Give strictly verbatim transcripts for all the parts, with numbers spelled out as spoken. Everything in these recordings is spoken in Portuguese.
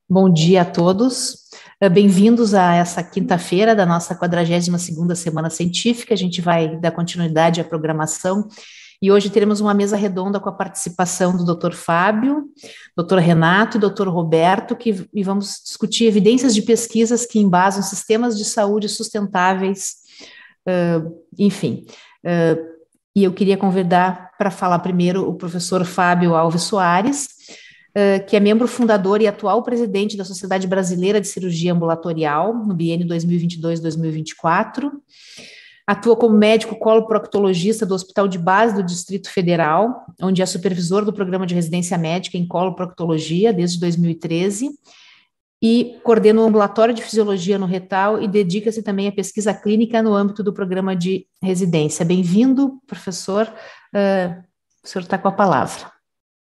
Bom dia a todos. Bem-vindos a essa quinta-feira da nossa quadragésima segunda Semana Científica. A gente vai dar continuidade à programação e hoje teremos uma mesa redonda com a participação do doutor Fábio, doutor Renato e doutor Roberto, que, e vamos discutir evidências de pesquisas que embasam sistemas de saúde sustentáveis, uh, enfim. Uh, e eu queria convidar para falar primeiro o professor Fábio Alves Soares, Uh, que é membro fundador e atual presidente da Sociedade Brasileira de Cirurgia Ambulatorial, no biênio dois mil e vinte e dois a dois mil e vinte e quatro. Atua como médico coloproctologista do Hospital de Base do Distrito Federal, onde é supervisor do programa de residência médica em coloproctologia desde dois mil e treze, e coordena o ambulatório de fisiologia no Retal e dedica-se também à pesquisa clínica no âmbito do programa de residência. Bem-vindo, professor. Uh, o senhor está com a palavra.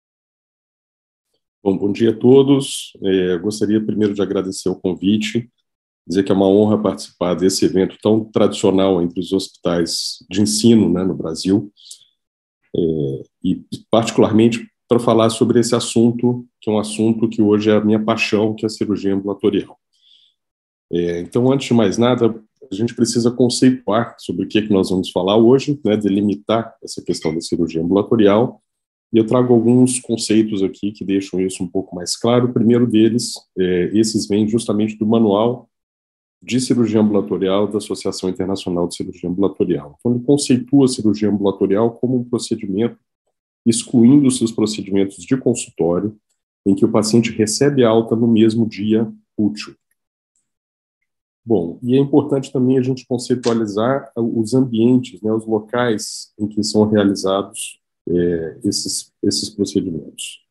Bom, bom dia a todos. É, gostaria primeiro de agradecer o convite, dizer que é uma honra participar desse evento tão tradicional entre os hospitais de ensino, né, no Brasil, é, e particularmente para falar sobre esse assunto, que é um assunto que hoje é a minha paixão, que é a cirurgia ambulatorial. É, então, antes de mais nada, a gente precisa conceituar sobre o que, é que nós vamos falar hoje, né, delimitar essa questão da cirurgia ambulatorial. E eu trago alguns conceitos aqui que deixam isso um pouco mais claro. O primeiro deles, é, esses vêm justamente do Manual de Cirurgia Ambulatorial da Associação Internacional de Cirurgia Ambulatorial. Então, ele conceitua a cirurgia ambulatorial como um procedimento, excluindo os seus procedimentos de consultório, em que o paciente recebe alta no mesmo dia útil. Bom, e é importante também a gente conceitualizar os ambientes, né, os locais em que são realizados É, esses, esses procedimentos,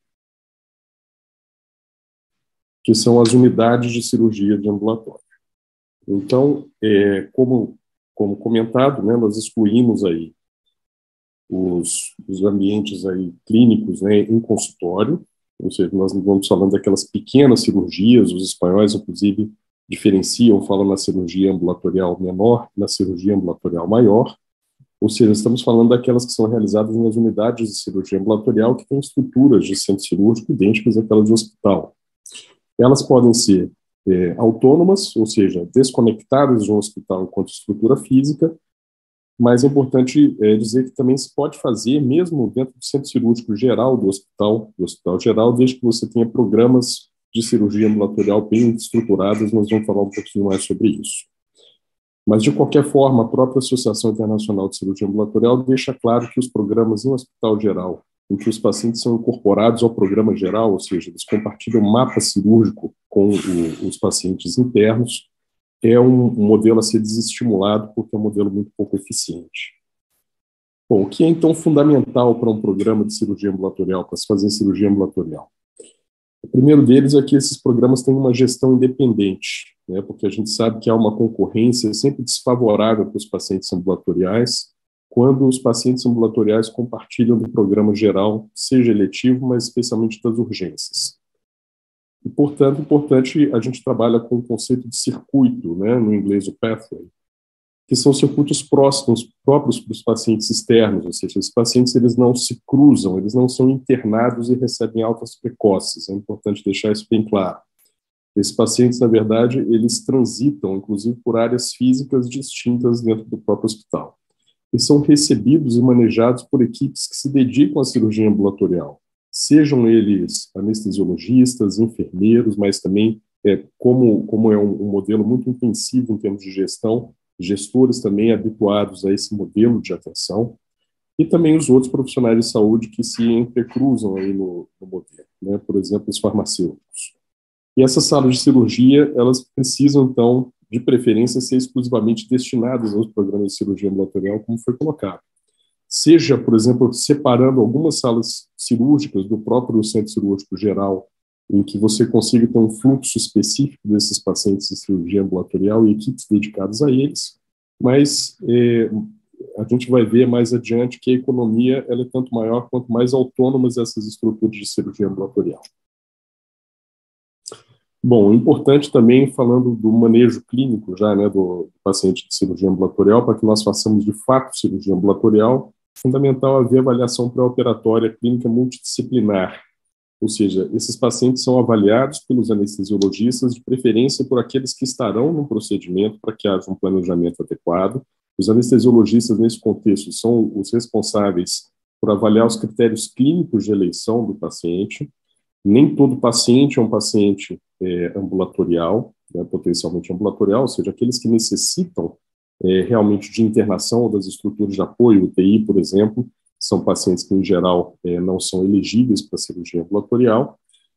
que são as unidades de cirurgia de ambulatório. Então, é, como, como comentado, né, nós excluímos aí os, os ambientes aí clínicos, né, em consultório, ou seja, nós não vamos falando daquelas pequenas cirurgias, os espanhóis, inclusive, diferenciam, falam na cirurgia ambulatorial menor e na cirurgia ambulatorial maior. Ou seja, estamos falando daquelas que são realizadas nas unidades de cirurgia ambulatorial que têm estruturas de centro cirúrgico idênticas àquelas de hospital. Elas podem ser é, autônomas, ou seja, desconectadas de um hospital enquanto estrutura física, mas é importante é, dizer que também se pode fazer mesmo dentro do centro cirúrgico geral do hospital, do hospital geral, desde que você tenha programas de cirurgia ambulatorial bem estruturados. Nós vamos falar um pouquinho mais sobre isso. Mas, de qualquer forma, a própria Associação Internacional de Cirurgia Ambulatorial deixa claro que os programas em um hospital geral, em que os pacientes são incorporados ao programa geral, ou seja, eles compartilham o mapa cirúrgico com o, os pacientes internos, é um, um modelo a ser desestimulado, porque é um modelo muito pouco eficiente. Bom, o que é, então, fundamental para um programa de cirurgia ambulatorial, para se fazer cirurgia ambulatorial? O primeiro deles é que esses programas têm uma gestão independente, né, porque a gente sabe que há uma concorrência sempre desfavorável para os pacientes ambulatoriais, quando os pacientes ambulatoriais compartilham do programa geral, seja eletivo, mas especialmente das urgências. E, portanto, é importante a gente trabalha com o conceito de circuito, né, no inglês o pathway, que são circuitos próximos, próprios para os pacientes externos, ou seja, os pacientes eles não se cruzam, eles não são internados e recebem altas precoces. É importante deixar isso bem claro. Esses pacientes, na verdade, eles transitam, inclusive, por áreas físicas distintas dentro do próprio hospital. E são recebidos e manejados por equipes que se dedicam à cirurgia ambulatorial, sejam eles anestesiologistas, enfermeiros, mas também, é, como, como é um, um modelo muito intensivo em termos de gestão, gestores também habituados a esse modelo de atenção, e também os outros profissionais de saúde que se entrecruzam aí no, no modelo, né? Por exemplo, os farmacêuticos. E essas salas de cirurgia, elas precisam, então, de preferência, ser exclusivamente destinadas aos programas de cirurgia ambulatorial, como foi colocado. Seja, por exemplo, separando algumas salas cirúrgicas do próprio centro cirúrgico geral, em que você consiga ter um fluxo específico desses pacientes de cirurgia ambulatorial e equipes dedicadas a eles, mas é, a gente vai ver mais adiante que a economia ela é tanto maior quanto mais autônomas essas estruturas de cirurgia ambulatorial. Bom, importante também, falando do manejo clínico já, né, do paciente de cirurgia ambulatorial, para que nós façamos de fato cirurgia ambulatorial, é fundamental haver avaliação pré-operatória clínica multidisciplinar. ou seja, esses pacientes são avaliados pelos anestesiologistas, de preferência por aqueles que estarão no procedimento para que haja um planejamento adequado. Os anestesiologistas, nesse contexto, são os responsáveis por avaliar os critérios clínicos de eleição do paciente. Nem todo paciente é um paciente é, ambulatorial, né, potencialmente ambulatorial, ou seja, aqueles que necessitam é, realmente de internação ou das estruturas de apoio, U T I, por exemplo, são pacientes que, em geral, é, não são elegíveis para cirurgia ambulatorial.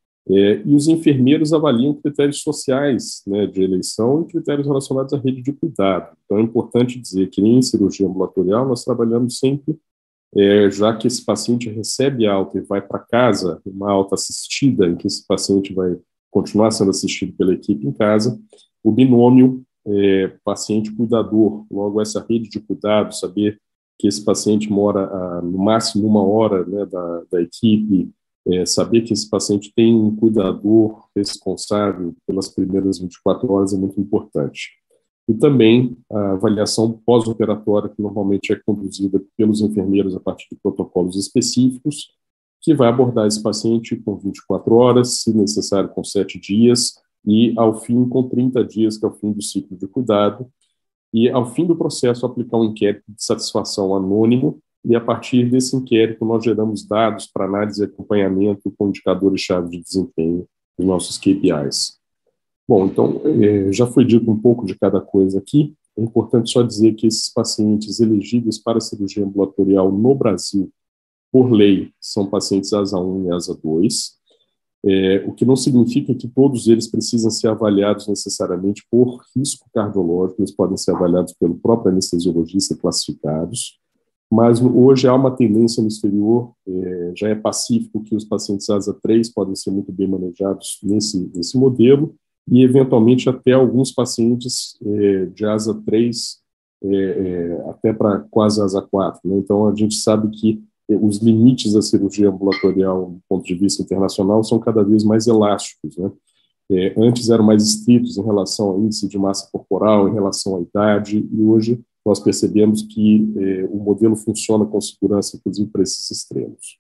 É, e os enfermeiros avaliam critérios sociais, né, de eleição e critérios relacionados à rede de cuidado. Então, é importante dizer que em cirurgia ambulatorial nós trabalhamos sempre, é, já que esse paciente recebe alta e vai para casa, uma alta assistida, em que esse paciente vai continuar sendo assistido pela equipe em casa, o binômio é, paciente-cuidador, logo essa rede de cuidado, saber que esse paciente mora a, no máximo uma hora, né, da, da equipe, É, saber que esse paciente tem um cuidador responsável pelas primeiras vinte e quatro horas é muito importante. E também a avaliação pós-operatória, que normalmente é conduzida pelos enfermeiros a partir de protocolos específicos, que vai abordar esse paciente com vinte e quatro horas, se necessário com sete dias, e ao fim com trinta dias, que é o fim do ciclo de cuidado, e ao fim do processo aplicar um inquérito de satisfação anônimo, e a partir desse inquérito nós geramos dados para análise e acompanhamento com indicadores-chave de desempenho dos nossos K P Is. Bom, então, eh, já foi dito um pouco de cada coisa aqui. É importante só dizer que esses pacientes elegíveis para cirurgia ambulatorial no Brasil, por lei, são pacientes ASA um e ASA dois, eh, o que não significa que todos eles precisam ser avaliados necessariamente por risco cardiológico, eles podem ser avaliados pelo próprio anestesiologista classificados. Mas hoje há uma tendência no exterior, é, já é pacífico que os pacientes ASA três podem ser muito bem manejados nesse, nesse modelo, e eventualmente até alguns pacientes é, de ASA três é, é, até para quase ASA quatro. Né? Então a gente sabe que é, os limites da cirurgia ambulatorial do ponto de vista internacional são cada vez mais elásticos. Né? É, antes eram mais estritos em relação ao índice de massa corporal, em relação à idade, e hoje nós percebemos que eh, o modelo funciona com segurança, inclusive, para esses extremos.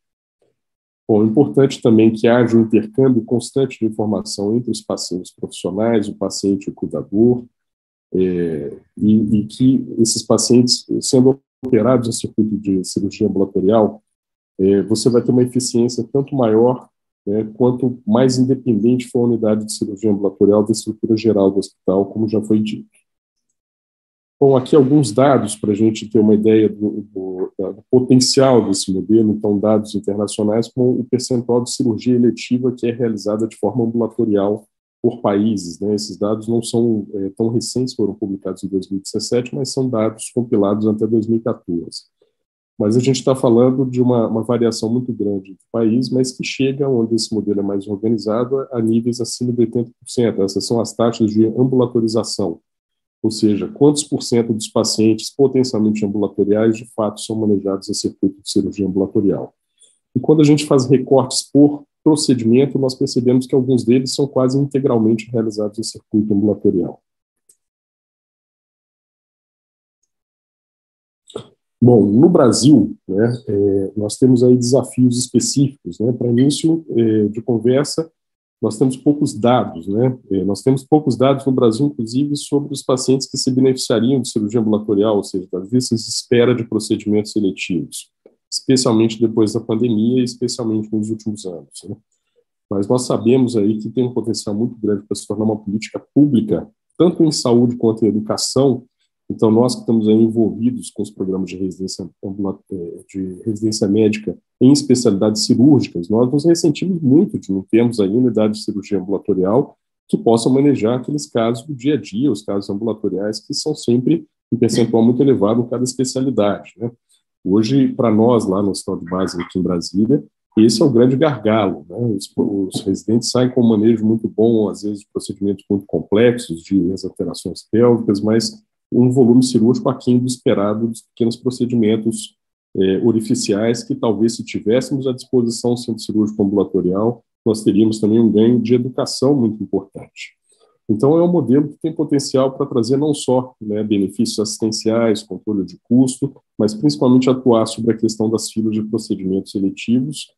Bom, é importante também que haja um intercâmbio constante de informação entre os pacientes profissionais, o paciente e o cuidador, eh, e, e que esses pacientes, sendo operados em circuito de cirurgia ambulatorial, eh, você vai ter uma eficiência tanto maior, né, quanto mais independente for a unidade de cirurgia ambulatorial da estrutura geral do hospital, como já foi dito. Bom, aqui alguns dados para a gente ter uma ideia do, do, do potencial desse modelo, então dados internacionais com o percentual de cirurgia eletiva que é realizada de forma ambulatorial por países. Né? Esses dados não são é, tão recentes, foram publicados em dois mil e dezessete, mas são dados compilados até dois mil e quatorze. Mas a gente está falando de uma, uma variação muito grande do país, mas que chega onde esse modelo é mais organizado a, a níveis acima de oitenta por cento. Essas são as taxas de ambulatorização. Ou seja, quantos por cento dos pacientes potencialmente ambulatoriais de fato são manejados em circuito de cirurgia ambulatorial. E quando a gente faz recortes por procedimento, nós percebemos que alguns deles são quase integralmente realizados em circuito ambulatorial. Bom, no Brasil, né, é, nós temos aí desafios específicos. Né, para início é, de conversa, nós temos poucos dados, né? Nós temos poucos dados no Brasil, inclusive, sobre os pacientes que se beneficiariam de cirurgia ambulatorial, ou seja, das listas de espera de procedimentos seletivos, especialmente depois da pandemia e especialmente nos últimos anos. Né? Mas nós sabemos aí que tem um potencial muito grande para se tornar uma política pública, tanto em saúde quanto em educação. Então, nós que estamos aí envolvidos com os programas de residência, de residência médica em especialidades cirúrgicas, nós nos ressentimos muito de não termos aí unidade de cirurgia ambulatorial que possam manejar aqueles casos do dia a dia, os casos ambulatoriais, que são sempre um percentual muito elevado em cada especialidade. Né? Hoje, para nós, lá no Hospital de Base, aqui em Brasília, esse é o grande gargalo. Né? Os, os residentes saem com um manejo muito bom, às vezes, de procedimentos muito complexos, de alterações pélvicas, mas um volume cirúrgico aquém do esperado dos pequenos procedimentos eh, orificiais que talvez, se tivéssemos à disposição do centro cirúrgico ambulatorial, nós teríamos também um ganho de educação muito importante. Então, é um modelo que tem potencial para trazer não só, né, benefícios assistenciais, controle de custo, mas principalmente atuar sobre a questão das filas de procedimentos seletivos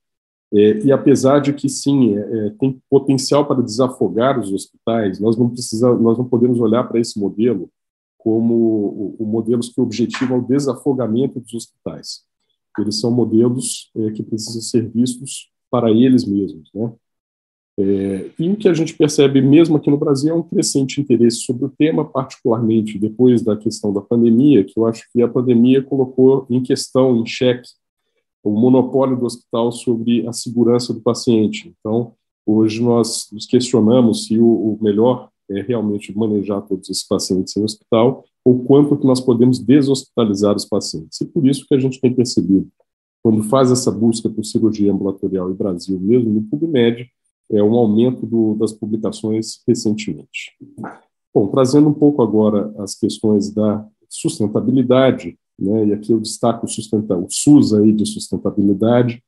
É, e apesar de que, sim, é, é, tem potencial para desafogar os hospitais, nós não, precisamos, nós não podemos olhar para esse modelo como o, o modelos que objetivam o desafogamento dos hospitais. Eles são modelos é, que precisam ser vistos para eles mesmos, né? É, e o que a gente percebe mesmo aqui no Brasil é um crescente interesse sobre o tema, particularmente depois da questão da pandemia, que eu acho que a pandemia colocou em questão, em xeque, o monopólio do hospital sobre a segurança do paciente. Então, hoje nós nos questionamos se o, o melhor é realmente manejar todos esses pacientes em hospital ou quanto que nós podemos deshospitalizar os pacientes. E por isso que a gente tem percebido, quando faz essa busca por cirurgia ambulatorial em Brasil, mesmo no PubMed, é um aumento do, das publicações recentemente. Bom, trazendo um pouco agora as questões da sustentabilidade, né, e aqui eu destaco o, sustenta, o SUS aí de sustentabilidade,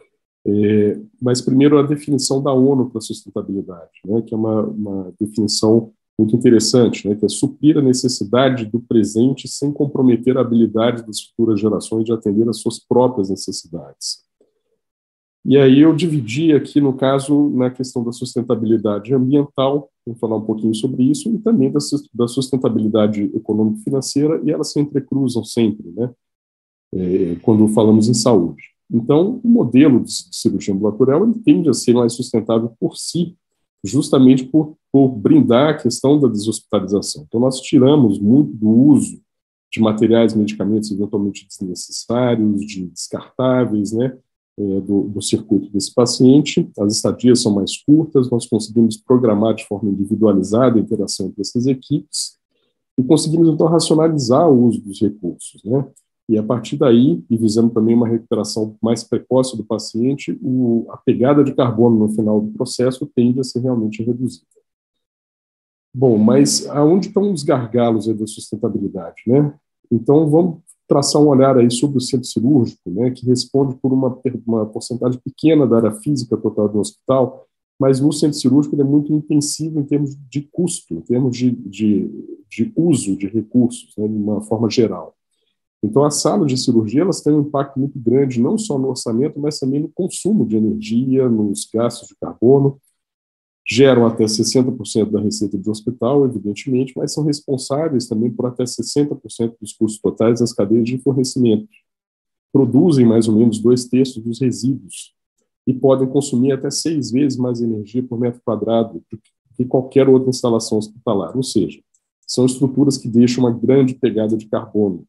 é, mas primeiro a definição da ONU para sustentabilidade, né, que é uma, uma definição muito interessante, né, que é suprir a necessidade do presente sem comprometer a habilidade das futuras gerações de atender às suas próprias necessidades. E aí eu dividi aqui, no caso, na questão da sustentabilidade ambiental, vou falar um pouquinho sobre isso, e também da, da sustentabilidade econômico-financeira, e elas se entrecruzam sempre, né, é, quando falamos em saúde. Então, o modelo de cirurgia ambulatorial ele tende a ser mais sustentável por si, justamente por, por brindar a questão da deshospitalização. Então, nós tiramos muito do uso de materiais, medicamentos eventualmente desnecessários, de descartáveis, né, Do, do circuito desse paciente, as estadias são mais curtas, nós conseguimos programar de forma individualizada a interação entre essas equipes e conseguimos, então, racionalizar o uso dos recursos, né? E, a partir daí, e visando também uma recuperação mais precoce do paciente, o, a pegada de carbono no final do processo tende a ser realmente reduzida. Bom, mas aonde estão os gargalos aí da sustentabilidade, né? Então, vamos traçar um olhar aí sobre o centro cirúrgico, né, que responde por uma, uma porcentagem pequena da área física total do hospital, mas no centro cirúrgico ele é muito intensivo em termos de custo, em termos de, de, de uso de recursos, né, de uma forma geral. Então, as salas de cirurgia elas têm um impacto muito grande, não só no orçamento, mas também no consumo de energia, nos gastos de carbono, geram até sessenta por cento da receita do hospital, evidentemente, mas são responsáveis também por até sessenta por cento dos custos totais das cadeias de fornecimento. Produzem mais ou menos dois terços dos resíduos e podem consumir até seis vezes mais energia por metro quadrado do que qualquer outra instalação hospitalar. Ou seja, são estruturas que deixam uma grande pegada de carbono.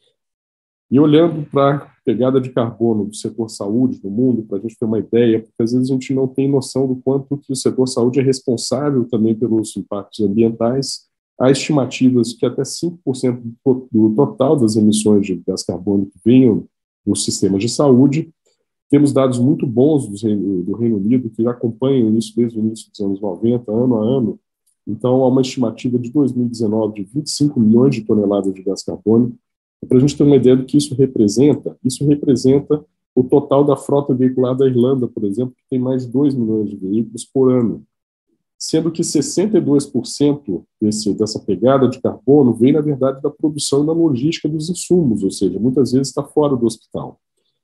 E olhando para a pegada de carbono do setor saúde no mundo, para a gente ter uma ideia, porque às vezes a gente não tem noção do quanto que o setor saúde é responsável também pelos impactos ambientais, há estimativas que até cinco por cento do total das emissões de gás carbônico venham nos sistemas de saúde. Temos dados muito bons do Reino, do Reino Unido, que já acompanham isso desde o início dos anos noventa, ano a ano. Então, há uma estimativa de dois mil e dezenove de vinte e cinco milhões de toneladas de gás carbônico. Para a gente ter uma ideia do que isso representa, isso representa o total da frota veicular da Irlanda, por exemplo, que tem mais de dois milhões de veículos por ano, sendo que sessenta e dois por cento desse, dessa pegada de carbono vem, na verdade, da produção e da logística dos insumos, ou seja, muitas vezes está fora do hospital,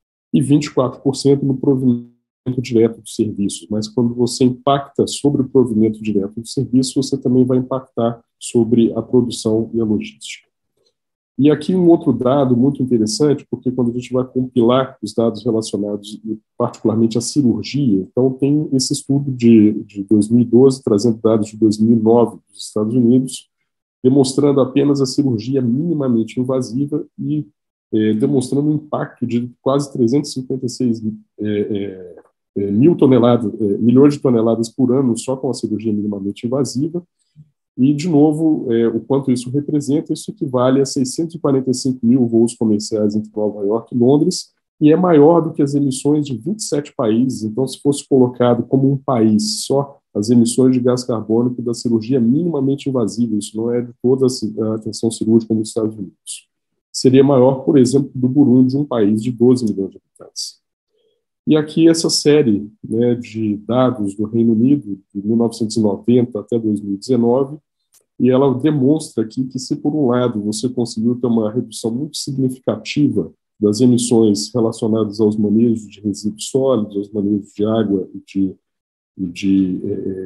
e vinte e quatro por cento no provimento direto dos serviços. Mas quando você impacta sobre o provimento direto dos serviços, você também vai impactar sobre a produção e a logística. E aqui um outro dado muito interessante, porque quando a gente vai compilar os dados relacionados particularmente à cirurgia, então tem esse estudo de, de dois mil e doze, trazendo dados de dois mil e nove dos Estados Unidos, demonstrando apenas a cirurgia minimamente invasiva e é, demonstrando um impacto de quase trezentos e cinquenta e seis é, é, mil toneladas, é, milhões de toneladas por ano só com a cirurgia minimamente invasiva. E, de novo, é, o quanto isso representa, isso equivale a seiscentos e quarenta e cinco mil voos comerciais entre Nova York e Londres, e é maior do que as emissões de vinte e sete países. Então, se fosse colocado como um país só as emissões de gás carbônico da cirurgia minimamente invasiva, isso não é de toda a atenção cirúrgica nos Estados Unidos, seria maior, por exemplo, do Burundi, um país de doze milhões de habitantes. E aqui essa série, né, de dados do Reino Unido, de mil novecentos e noventa até dois mil e dezenove, e ela demonstra aqui que, se por um lado você conseguiu ter uma redução muito significativa das emissões relacionadas aos manejos de resíduos sólidos, aos manejos de água e de, de,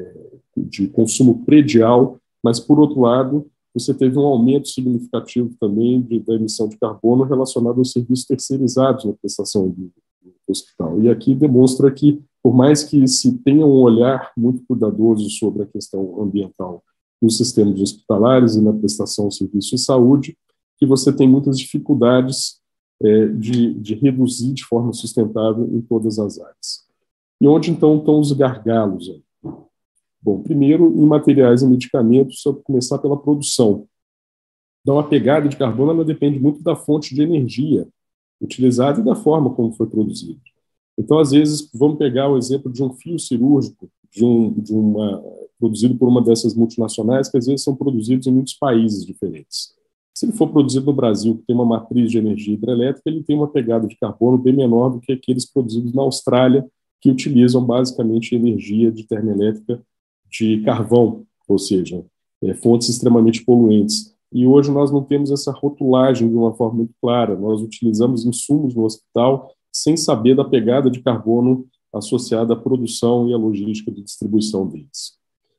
de consumo predial, mas, por outro lado, você teve um aumento significativo também de, da emissão de carbono relacionado aos serviços terceirizados na prestação do, do hospital. E aqui demonstra que, por mais que se tenha um olhar muito cuidadoso sobre a questão ambiental nos sistemas hospitalares e na prestação de serviços de saúde, que você tem muitas dificuldades é, de, de reduzir de forma sustentável em todas as áreas. E onde, então, estão os gargalos aí? Bom, primeiro, em materiais e medicamentos, só começar pela produção. Então, a pegada de carbono ela depende muito da fonte de energia utilizada e da forma como foi produzido. Então, às vezes, vamos pegar o exemplo de um fio cirúrgico de um, de uma, produzido por uma dessas multinacionais, que às vezes são produzidos em muitos países diferentes. Se ele for produzido no Brasil, que tem uma matriz de energia hidrelétrica, ele tem uma pegada de carbono bem menor do que aqueles produzidos na Austrália, que utilizam basicamente energia de termoelétrica de carvão, ou seja, é, fontes extremamente poluentes. E hoje nós não temos essa rotulagem de uma forma muito clara. Nós utilizamos insumos no hospital sem saber da pegada de carbono associada à produção e à logística de distribuição deles.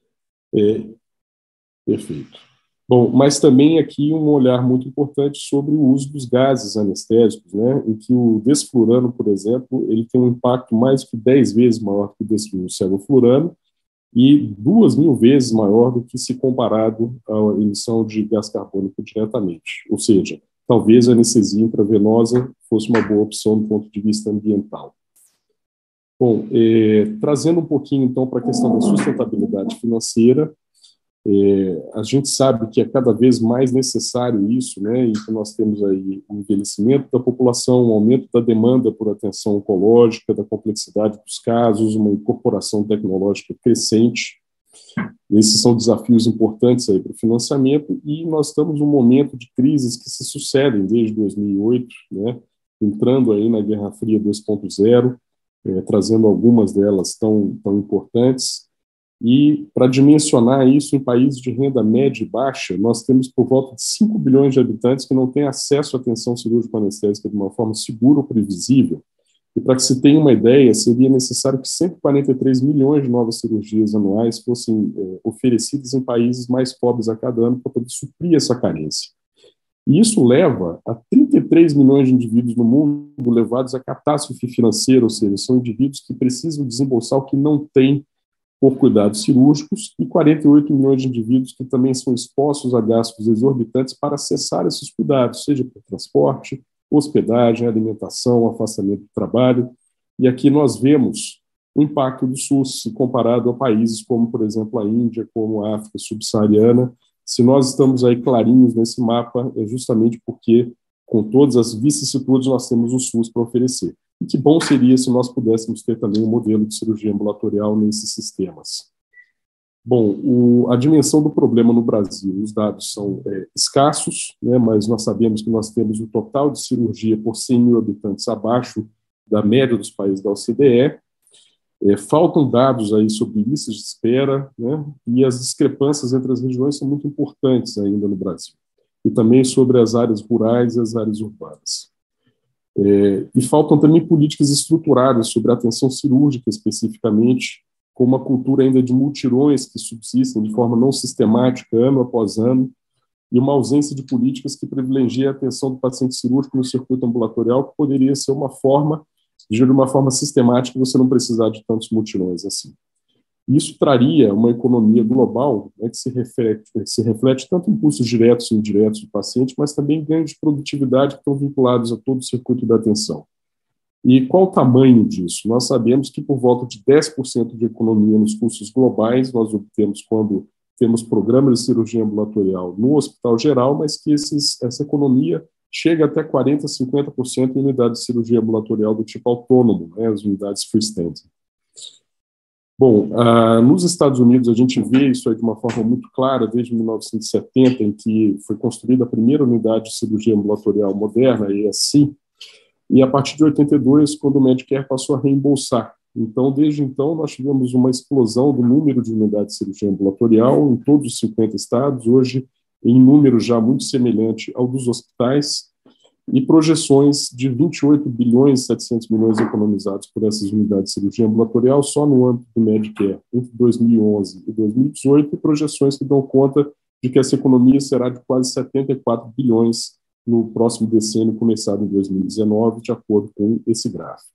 É, perfeito. Bom, mas também aqui um olhar muito importante sobre o uso dos gases anestésicos, né, em que o desflurano, por exemplo, ele tem um impacto mais que dez vezes maior que o sevoflurano, e duas mil vezes maior do que se comparado à emissão de gás carbônico diretamente. Ou seja, talvez a anestesia intravenosa fosse uma boa opção do ponto de vista ambiental. Bom, eh, trazendo um pouquinho, então, para a questão da sustentabilidade financeira, eh, a gente sabe que é cada vez mais necessário isso, né, e que nós temos aí o envelhecimento da população, o aumento da demanda por atenção oncológica, da complexidade dos casos, uma incorporação tecnológica crescente. Esses são desafios importantes aí para o financiamento, e nós estamos num momento de crises que se sucedem desde dois mil e oito, né, entrando aí na Guerra Fria dois ponto zero, eh, trazendo algumas delas tão, tão importantes. E, para dimensionar isso em países de renda média e baixa, nós temos por volta de cinco bilhões de habitantes que não têm acesso à atenção cirúrgica anestésica de uma forma segura ou previsível. E, para que se tenha uma ideia, seria necessário que cento e quarenta e três milhões de novas cirurgias anuais fossem é, oferecidas em países mais pobres a cada ano para poder suprir essa carência. E isso leva a trinta e três milhões de indivíduos no mundo levados à catástrofe financeira, ou seja, são indivíduos que precisam desembolsar o que não têm por cuidados cirúrgicos, e quarenta e oito milhões de indivíduos que também são expostos a gastos exorbitantes para acessar esses cuidados, seja por transporte, hospedagem, alimentação, afastamento do trabalho. E aqui nós vemos o impacto do SUS comparado a países como, por exemplo, a Índia, como a África subsaariana. Se nós estamos aí clarinhos nesse mapa, é justamente porque, com todas as vicissitudes, nós temos o SUS para oferecer. E que bom seria se nós pudéssemos ter também um modelo de cirurgia ambulatorial nesses sistemas. Bom, o, a dimensão do problema no Brasil, os dados são é, escassos, né, mas nós sabemos que nós temos um total de cirurgia por cem mil habitantes abaixo da média dos países da O C D E. É, faltam dados aí sobre listas de espera, né, e as discrepâncias entre as regiões são muito importantes ainda no Brasil. E também sobre as áreas rurais e as áreas urbanas. É, e faltam também políticas estruturadas sobre a atenção cirúrgica, especificamente, com uma cultura ainda de multirões que subsistem de forma não sistemática, ano após ano, e uma ausência de políticas que privilegia a atenção do paciente cirúrgico no circuito ambulatorial, que poderia ser uma forma, de uma forma sistemática, você não precisar de tantos multirões assim. Isso traria uma economia global, né, que se reflete, se reflete tanto em custos diretos e indiretos do paciente, mas também em ganhos de produtividade que estão vinculados a todo o circuito da atenção. E qual o tamanho disso? Nós sabemos que por volta de dez por cento de economia nos custos globais nós obtemos quando temos programas de cirurgia ambulatorial no hospital geral, mas que esses, essa economia chega até quarenta por cento, cinquenta por cento em unidades de cirurgia ambulatorial do tipo autônomo, né, as unidades freestanding. Bom, ah, nos Estados Unidos a gente vê isso aí de uma forma muito clara desde mil novecentos e setenta, em que foi construída a primeira unidade de cirurgia ambulatorial moderna, a E S C, e a partir de oitenta e dois, quando o Medicare passou a reembolsar. Então, desde então, nós tivemos uma explosão do número de unidades de cirurgia ambulatorial em todos os cinquenta estados, hoje em número já muito semelhante ao dos hospitais, e projeções de vinte e oito bilhões e setecentos milhões economizados por essas unidades de cirurgia ambulatorial só no âmbito do Medicare entre dois mil e onze e dois mil e dezoito, e projeções que dão conta de que essa economia será de quase setenta e quatro bilhões no próximo decênio, começado em dois mil e dezenove, de acordo com esse gráfico.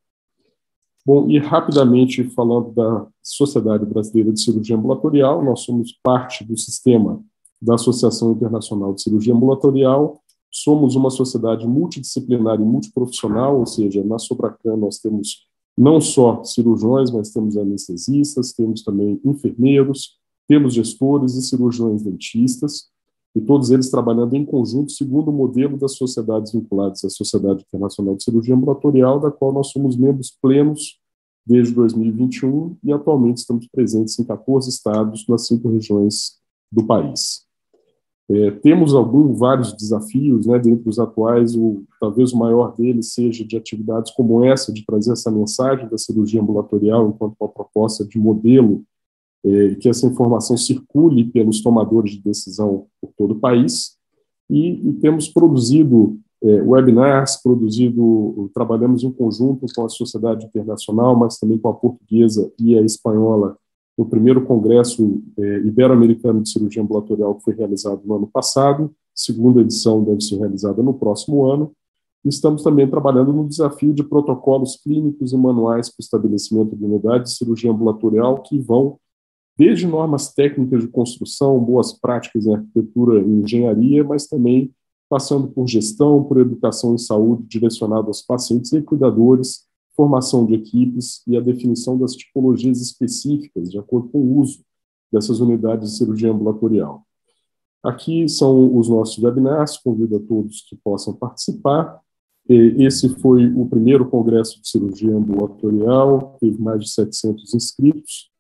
Bom, e rapidamente falando da Sociedade Brasileira de Cirurgia Ambulatorial, nós somos parte do sistema da Associação Internacional de Cirurgia Ambulatorial. Somos uma sociedade multidisciplinar e multiprofissional, ou seja, na Sobracan nós temos não só cirurgiões, mas temos anestesistas, temos também enfermeiros, temos gestores e cirurgiões dentistas, e todos eles trabalhando em conjunto segundo o modelo das sociedades vinculadas à Sociedade Internacional de Cirurgia Ambulatorial, da qual nós somos membros plenos desde dois mil e vinte e um e atualmente estamos presentes em quatorze estados nas cinco regiões do país. É, temos alguns, vários desafios, né, dentre os atuais, o, talvez o maior deles seja de atividades como essa, de trazer essa mensagem da cirurgia ambulatorial enquanto uma proposta de modelo, é, que essa informação circule pelos tomadores de decisão por todo o país, e, e temos produzido é, webinars, produzido, trabalhamos em conjunto com a Sociedade Internacional, mas também com a portuguesa e a espanhola, no primeiro Congresso eh, Ibero-Americano de Cirurgia Ambulatorial, que foi realizado no ano passado, segunda edição deve ser realizada no próximo ano. Estamos também trabalhando no desafio de protocolos clínicos e manuais para o estabelecimento de unidades de cirurgia ambulatorial, que vão desde normas técnicas de construção, boas práticas em arquitetura e engenharia, mas também passando por gestão, por educação em saúde direcionada aos pacientes e cuidadores, formação de equipes e a definição das tipologias específicas de acordo com o uso dessas unidades de cirurgia ambulatorial. Aqui são os nossos webinars, convido a todos que possam participar. Esse foi o primeiro congresso de cirurgia ambulatorial, teve mais de setecentos inscritos.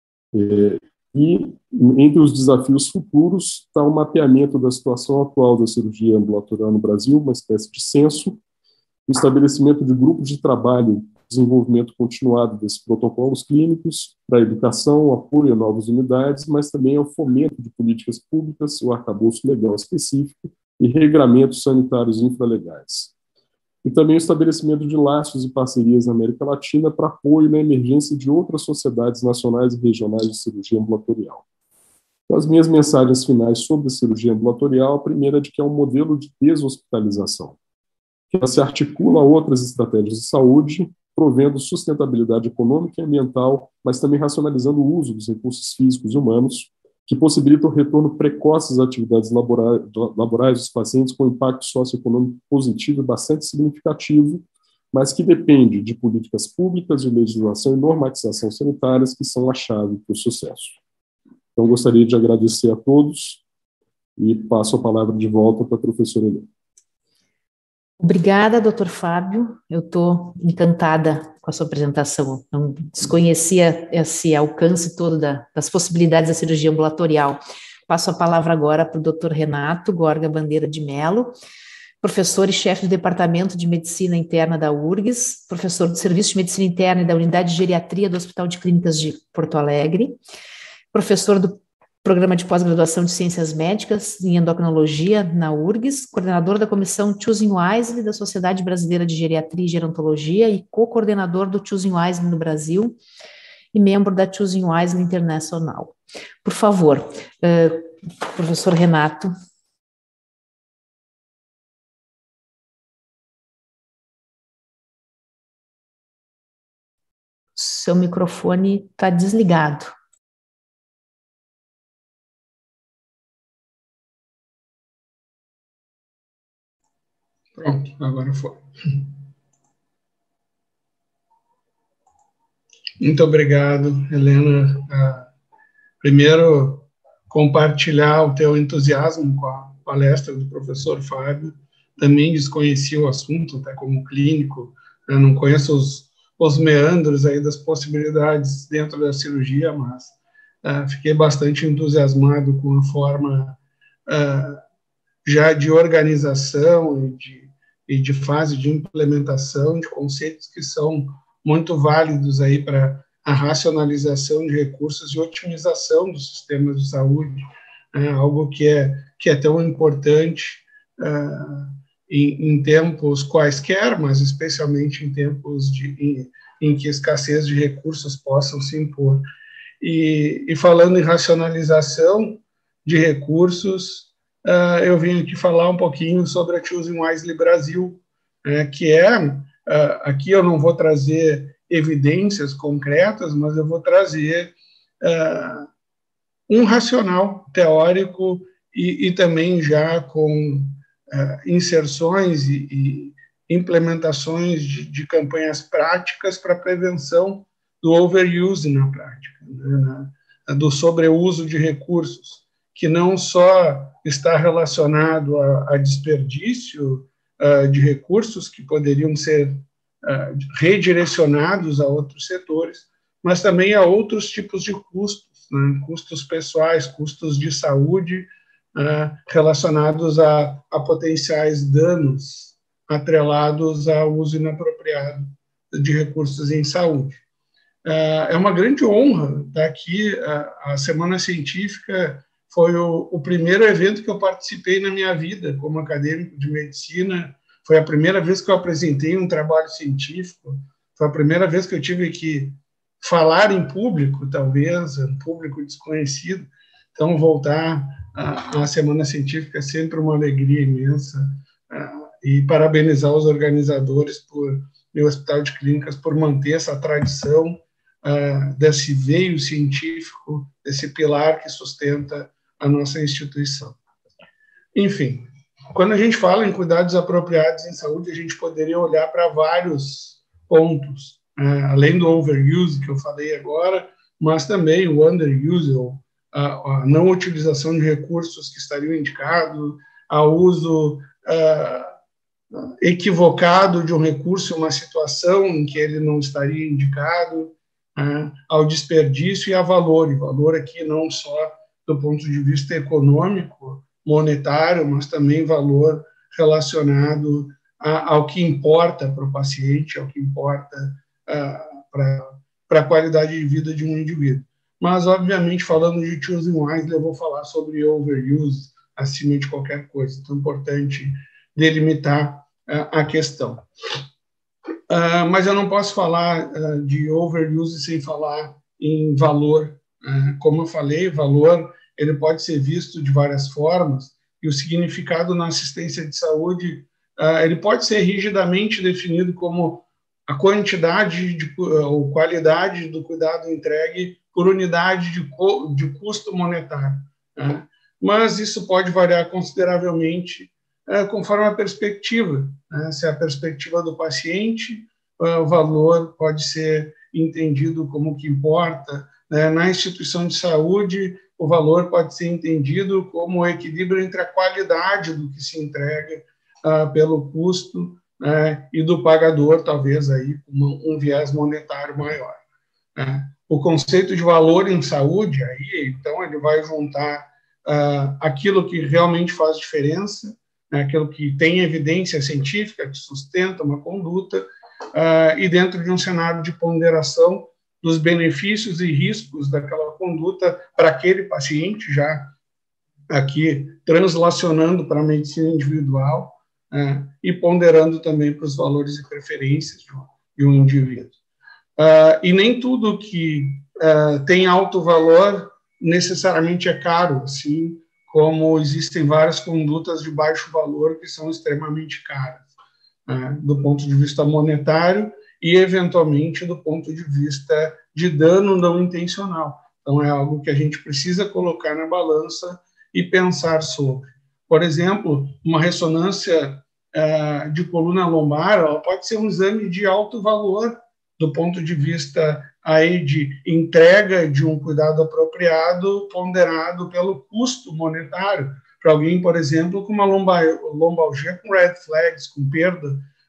E entre os desafios futuros está o mapeamento da situação atual da cirurgia ambulatorial no Brasil, uma espécie de censo, o estabelecimento de grupos de trabalho, desenvolvimento continuado desses protocolos clínicos para a educação, apoio a novas unidades, mas também ao fomento de políticas públicas, o arcabouço legal específico e regramentos sanitários infralegais. E também o estabelecimento de laços e parcerias na América Latina para apoio na emergência de outras sociedades nacionais e regionais de cirurgia ambulatorial. Então, as minhas mensagens finais sobre a cirurgia ambulatorial, a primeira é de que é um modelo de deshospitalização, que ela se articula a outras estratégias de saúde, provendo sustentabilidade econômica e ambiental, mas também racionalizando o uso dos recursos físicos e humanos, que possibilita o retorno precoce às atividades laborais, laborais dos pacientes com impacto socioeconômico positivo e bastante significativo, mas que depende de políticas públicas, de legislação e normatização sanitárias, que são a chave para o sucesso. Então, gostaria de agradecer a todos e passo a palavra de volta para a professora Helena. Obrigada, doutor Fábio. Eu estou encantada com a sua apresentação. Não desconhecia esse alcance todo da, das possibilidades da cirurgia ambulatorial. Passo a palavra agora para o doutor Renato Gorga Bandeira de Mello, professor e chefe do Departamento de Medicina Interna da U R G S, professor do Serviço de Medicina Interna e da Unidade de Geriatria do Hospital de Clínicas de Porto Alegre, professor do Programa de Pós-Graduação de Ciências Médicas em Endocrinologia na U R G S, coordenador da Comissão Choosing Wisely da Sociedade Brasileira de Geriatria e Gerontologia e co-coordenador do Choosing Wisely no Brasil e membro da Choosing Wisely Internacional. Por favor, uh, professor Renato. Seu microfone está desligado. Pronto, agora foi. Muito obrigado, Helena. Primeiro, compartilhar o teu entusiasmo com a palestra do professor Fábio. Também desconheci o assunto, até como clínico, eu não conheço os, os meandros aí das possibilidades dentro da cirurgia, mas uh, fiquei bastante entusiasmado com a forma uh, já de organização e de, e de fase de implementação de conceitos que são muito válidos aí para a racionalização de recursos e otimização dos sistemas de saúde, é algo que é, que é tão importante uh, em, em tempos quaisquer, mas especialmente em tempos de, em, em que escassez de recursos possam se impor. E, e falando em racionalização de recursos, uh, eu vim aqui falar um pouquinho sobre a Choosing Wisely Brasil, uh, que é, uh, aqui eu não vou trazer evidências concretas, mas eu vou trazer uh, um racional teórico e, e também já com uh, inserções e, e implementações de, de campanhas práticas para prevenção do overuse na prática, né, na, do sobreuso de recursos, que não só está relacionado a, a desperdício uh, de recursos que poderiam ser uh, redirecionados a outros setores, mas também a outros tipos de custos, né, custos pessoais, custos de saúde, uh, relacionados a, a potenciais danos atrelados ao uso inapropriado de recursos em saúde. Uh, é uma grande honra estar aqui. Uh, a Semana Científica foi o, o primeiro evento que eu participei na minha vida como acadêmico de medicina. Foi a primeira vez que eu apresentei um trabalho científico. Foi a primeira vez que eu tive que falar em público, talvez, em público desconhecido. Então, voltar à Semana Científica é sempre uma alegria imensa. Uh, e parabenizar os organizadores por, e o Hospital de Clínicas por manter essa tradição uh, desse veio científico, desse pilar que sustenta a nossa instituição. Enfim, quando a gente fala em cuidados apropriados em saúde, a gente poderia olhar para vários pontos, uh, além do overuse, que eu falei agora, mas também o underuse, ou a, a não utilização de recursos que estariam indicados, a uso uh, equivocado de um recurso em uma situação em que ele não estaria indicado, uh, ao desperdício e a valor, e valor aqui não só do ponto de vista econômico, monetário, mas também valor relacionado a, ao que importa para o paciente, ao que importa uh, para a qualidade de vida de um indivíduo. Mas, obviamente, falando de Choosing Wisely, eu vou falar sobre overuse acima de qualquer coisa. Então, é importante delimitar uh, a questão. Uh, mas eu não posso falar uh, de overuse sem falar em valor. Uh, como eu falei, valor ele pode ser visto de várias formas, e o significado na assistência de saúde uh, ele pode ser rigidamente definido como a quantidade de, ou qualidade do cuidado entregue por unidade de, co, de custo monetário. Né? Mas isso pode variar consideravelmente uh, conforme a perspectiva. Né? Se é a perspectiva do paciente, uh, o valor pode ser entendido como o que importa. Né? Na instituição de saúde, o valor pode ser entendido como o equilíbrio entre a qualidade do que se entrega uh, pelo custo uh, e do pagador, talvez aí um, um viés monetário maior. Uh, o conceito de valor em saúde, aí, então, ele vai juntar uh, aquilo que realmente faz diferença, né, aquilo que tem evidência científica, que sustenta uma conduta, uh, e dentro de um cenário de ponderação dos benefícios e riscos daquela conduta para aquele paciente, já aqui translacionando para a medicina individual, uh, e ponderando também para os valores e preferências de um, de um indivíduo. Uh, e nem tudo que uh, tem alto valor necessariamente é caro, assim como existem várias condutas de baixo valor que são extremamente caras, uh, do ponto de vista monetário e, eventualmente, do ponto de vista de dano não intencional. Então, é algo que a gente precisa colocar na balança e pensar sobre. Por exemplo, uma ressonância uh, de coluna lombar, ela pode ser um exame de alto valor do ponto de vista aí de entrega de um cuidado apropriado ponderado pelo custo monetário. Para alguém, por exemplo, com uma lombalgia com red flags, com perda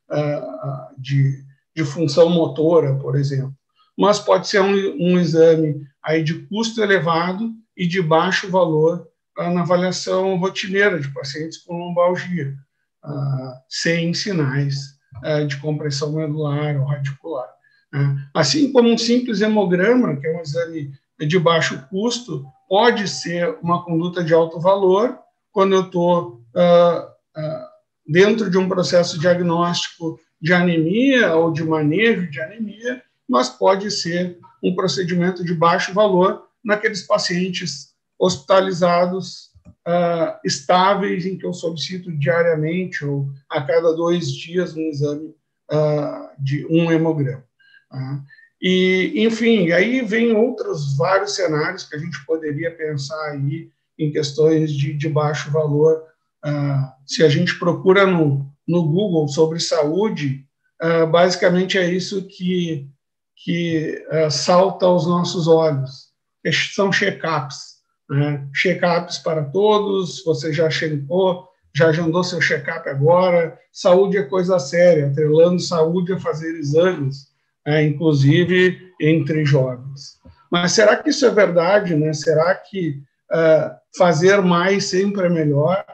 uh, de, de função motora, por exemplo. Mas pode ser um, um exame aí de custo elevado e de baixo valor uh, na avaliação rotineira de pacientes com lombalgia, uh, sem sinais uh, de compressão medular ou radicular. Assim como um simples hemograma, que é um exame de baixo custo, pode ser uma conduta de alto valor quando eu estou uh, uh, dentro de um processo diagnóstico de anemia ou de manejo de anemia, mas pode ser um procedimento de baixo valor naqueles pacientes hospitalizados uh, estáveis, em que eu solicito diariamente ou a cada dois dias um exame uh, de um hemograma. Uh, e, enfim, aí vem outros vários cenários que a gente poderia pensar aí em questões de, de baixo valor. Uh, se a gente procura no, no Google sobre saúde, uh, basicamente é isso que, que uh, salta aos nossos olhos. São check-ups. Né? Check-ups para todos, você já checou, já agendou seu check-up agora. Saúde é coisa séria, atrelando saúde a fazer exames, né? Inclusive entre jovens. Mas será que isso é verdade? Né? Será que uh, fazer mais sempre é melhor?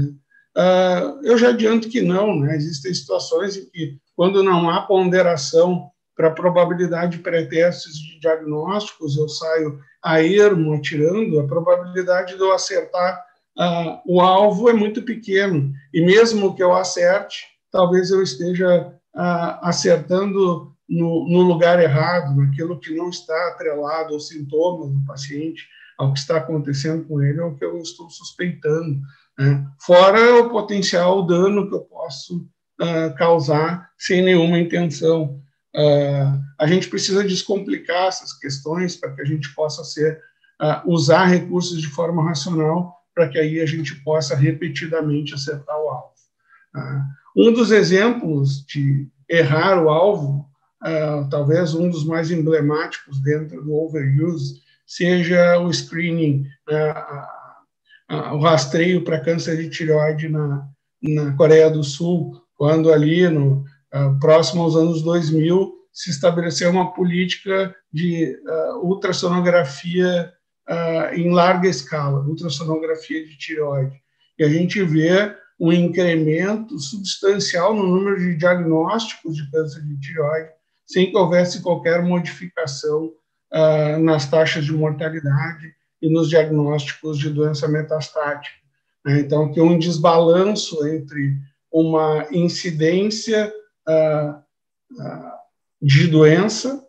Uh, eu já adianto que não, né? Existem situações em que, quando não há ponderação para a probabilidade de pré-testes de diagnósticos, eu saio a ermo atirando, a probabilidade de eu acertar uh, o alvo é muito pequeno, e mesmo que eu acerte, talvez eu esteja uh, acertando no, no lugar errado, naquilo que não está atrelado aos sintomas do paciente, ao que está acontecendo com ele, ao que eu estou suspeitando. Né? Fora o potencial dano que eu posso uh, causar sem nenhuma intenção. Uh, a gente precisa descomplicar essas questões para que a gente possa ser, uh, usar recursos de forma racional, para que aí a gente possa repetidamente acertar o alvo. Uh, um dos exemplos de errar o alvo, uh, talvez um dos mais emblemáticos dentro do overuse, seja o screening, uh, o rastreio para câncer de tireoide na, na Coreia do Sul, quando ali, no, uh, próximo aos anos dois mil, se estabeleceu uma política de uh, ultrassonografia uh, em larga escala, ultrassonografia de tireoide. E a gente vê um incremento substancial no número de diagnósticos de câncer de tireoide, sem que houvesse qualquer modificação uh, nas taxas de mortalidade e nos diagnósticos de doença metastática. Então, tem um desbalanço entre uma incidência uh, uh, de doença,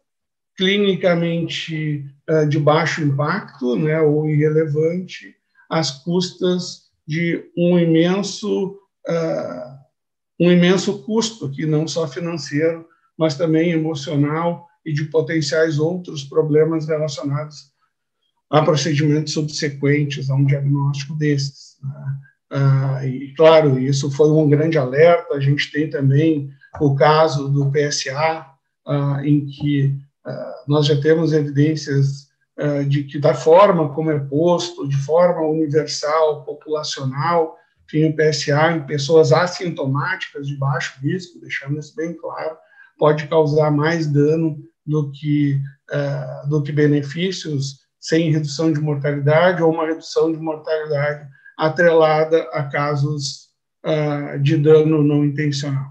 clinicamente uh, de baixo impacto, né, ou irrelevante, às custas de um imenso, uh, um imenso custo, que não só financeiro, mas também emocional e de potenciais outros problemas relacionados a procedimentos subsequentes a um diagnóstico desses. Né? Ah, e, claro, isso foi um grande alerta. A gente tem também o caso do P S A, ah, em que ah, nós já temos evidências ah, de que, da forma como é posto, de forma universal, populacional, tem o P S A em pessoas assintomáticas de baixo risco, deixando isso bem claro, pode causar mais dano do que, ah, do que benefícios, sem redução de mortalidade ou uma redução de mortalidade atrelada a casos uh, de dano não intencional.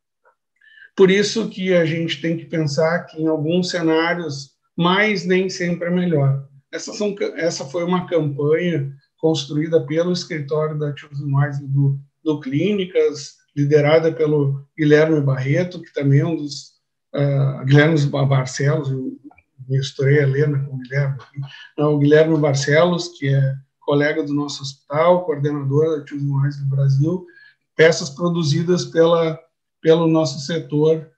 Por isso que a gente tem que pensar que em alguns cenários, mais nem sempre é melhor. Essa, são, essa foi uma campanha construída pelo escritório da Choose Wisely do, do Clínicas, liderada pelo Guilherme Barreto, que também é um dos uh, Guilherme Barcelos, misturei a Helena com o Guilherme. Não, o Guilherme Barcelos, que é colega do nosso hospital, coordenador da Choose Wisely do Brasil, peças produzidas pela, pelo nosso setor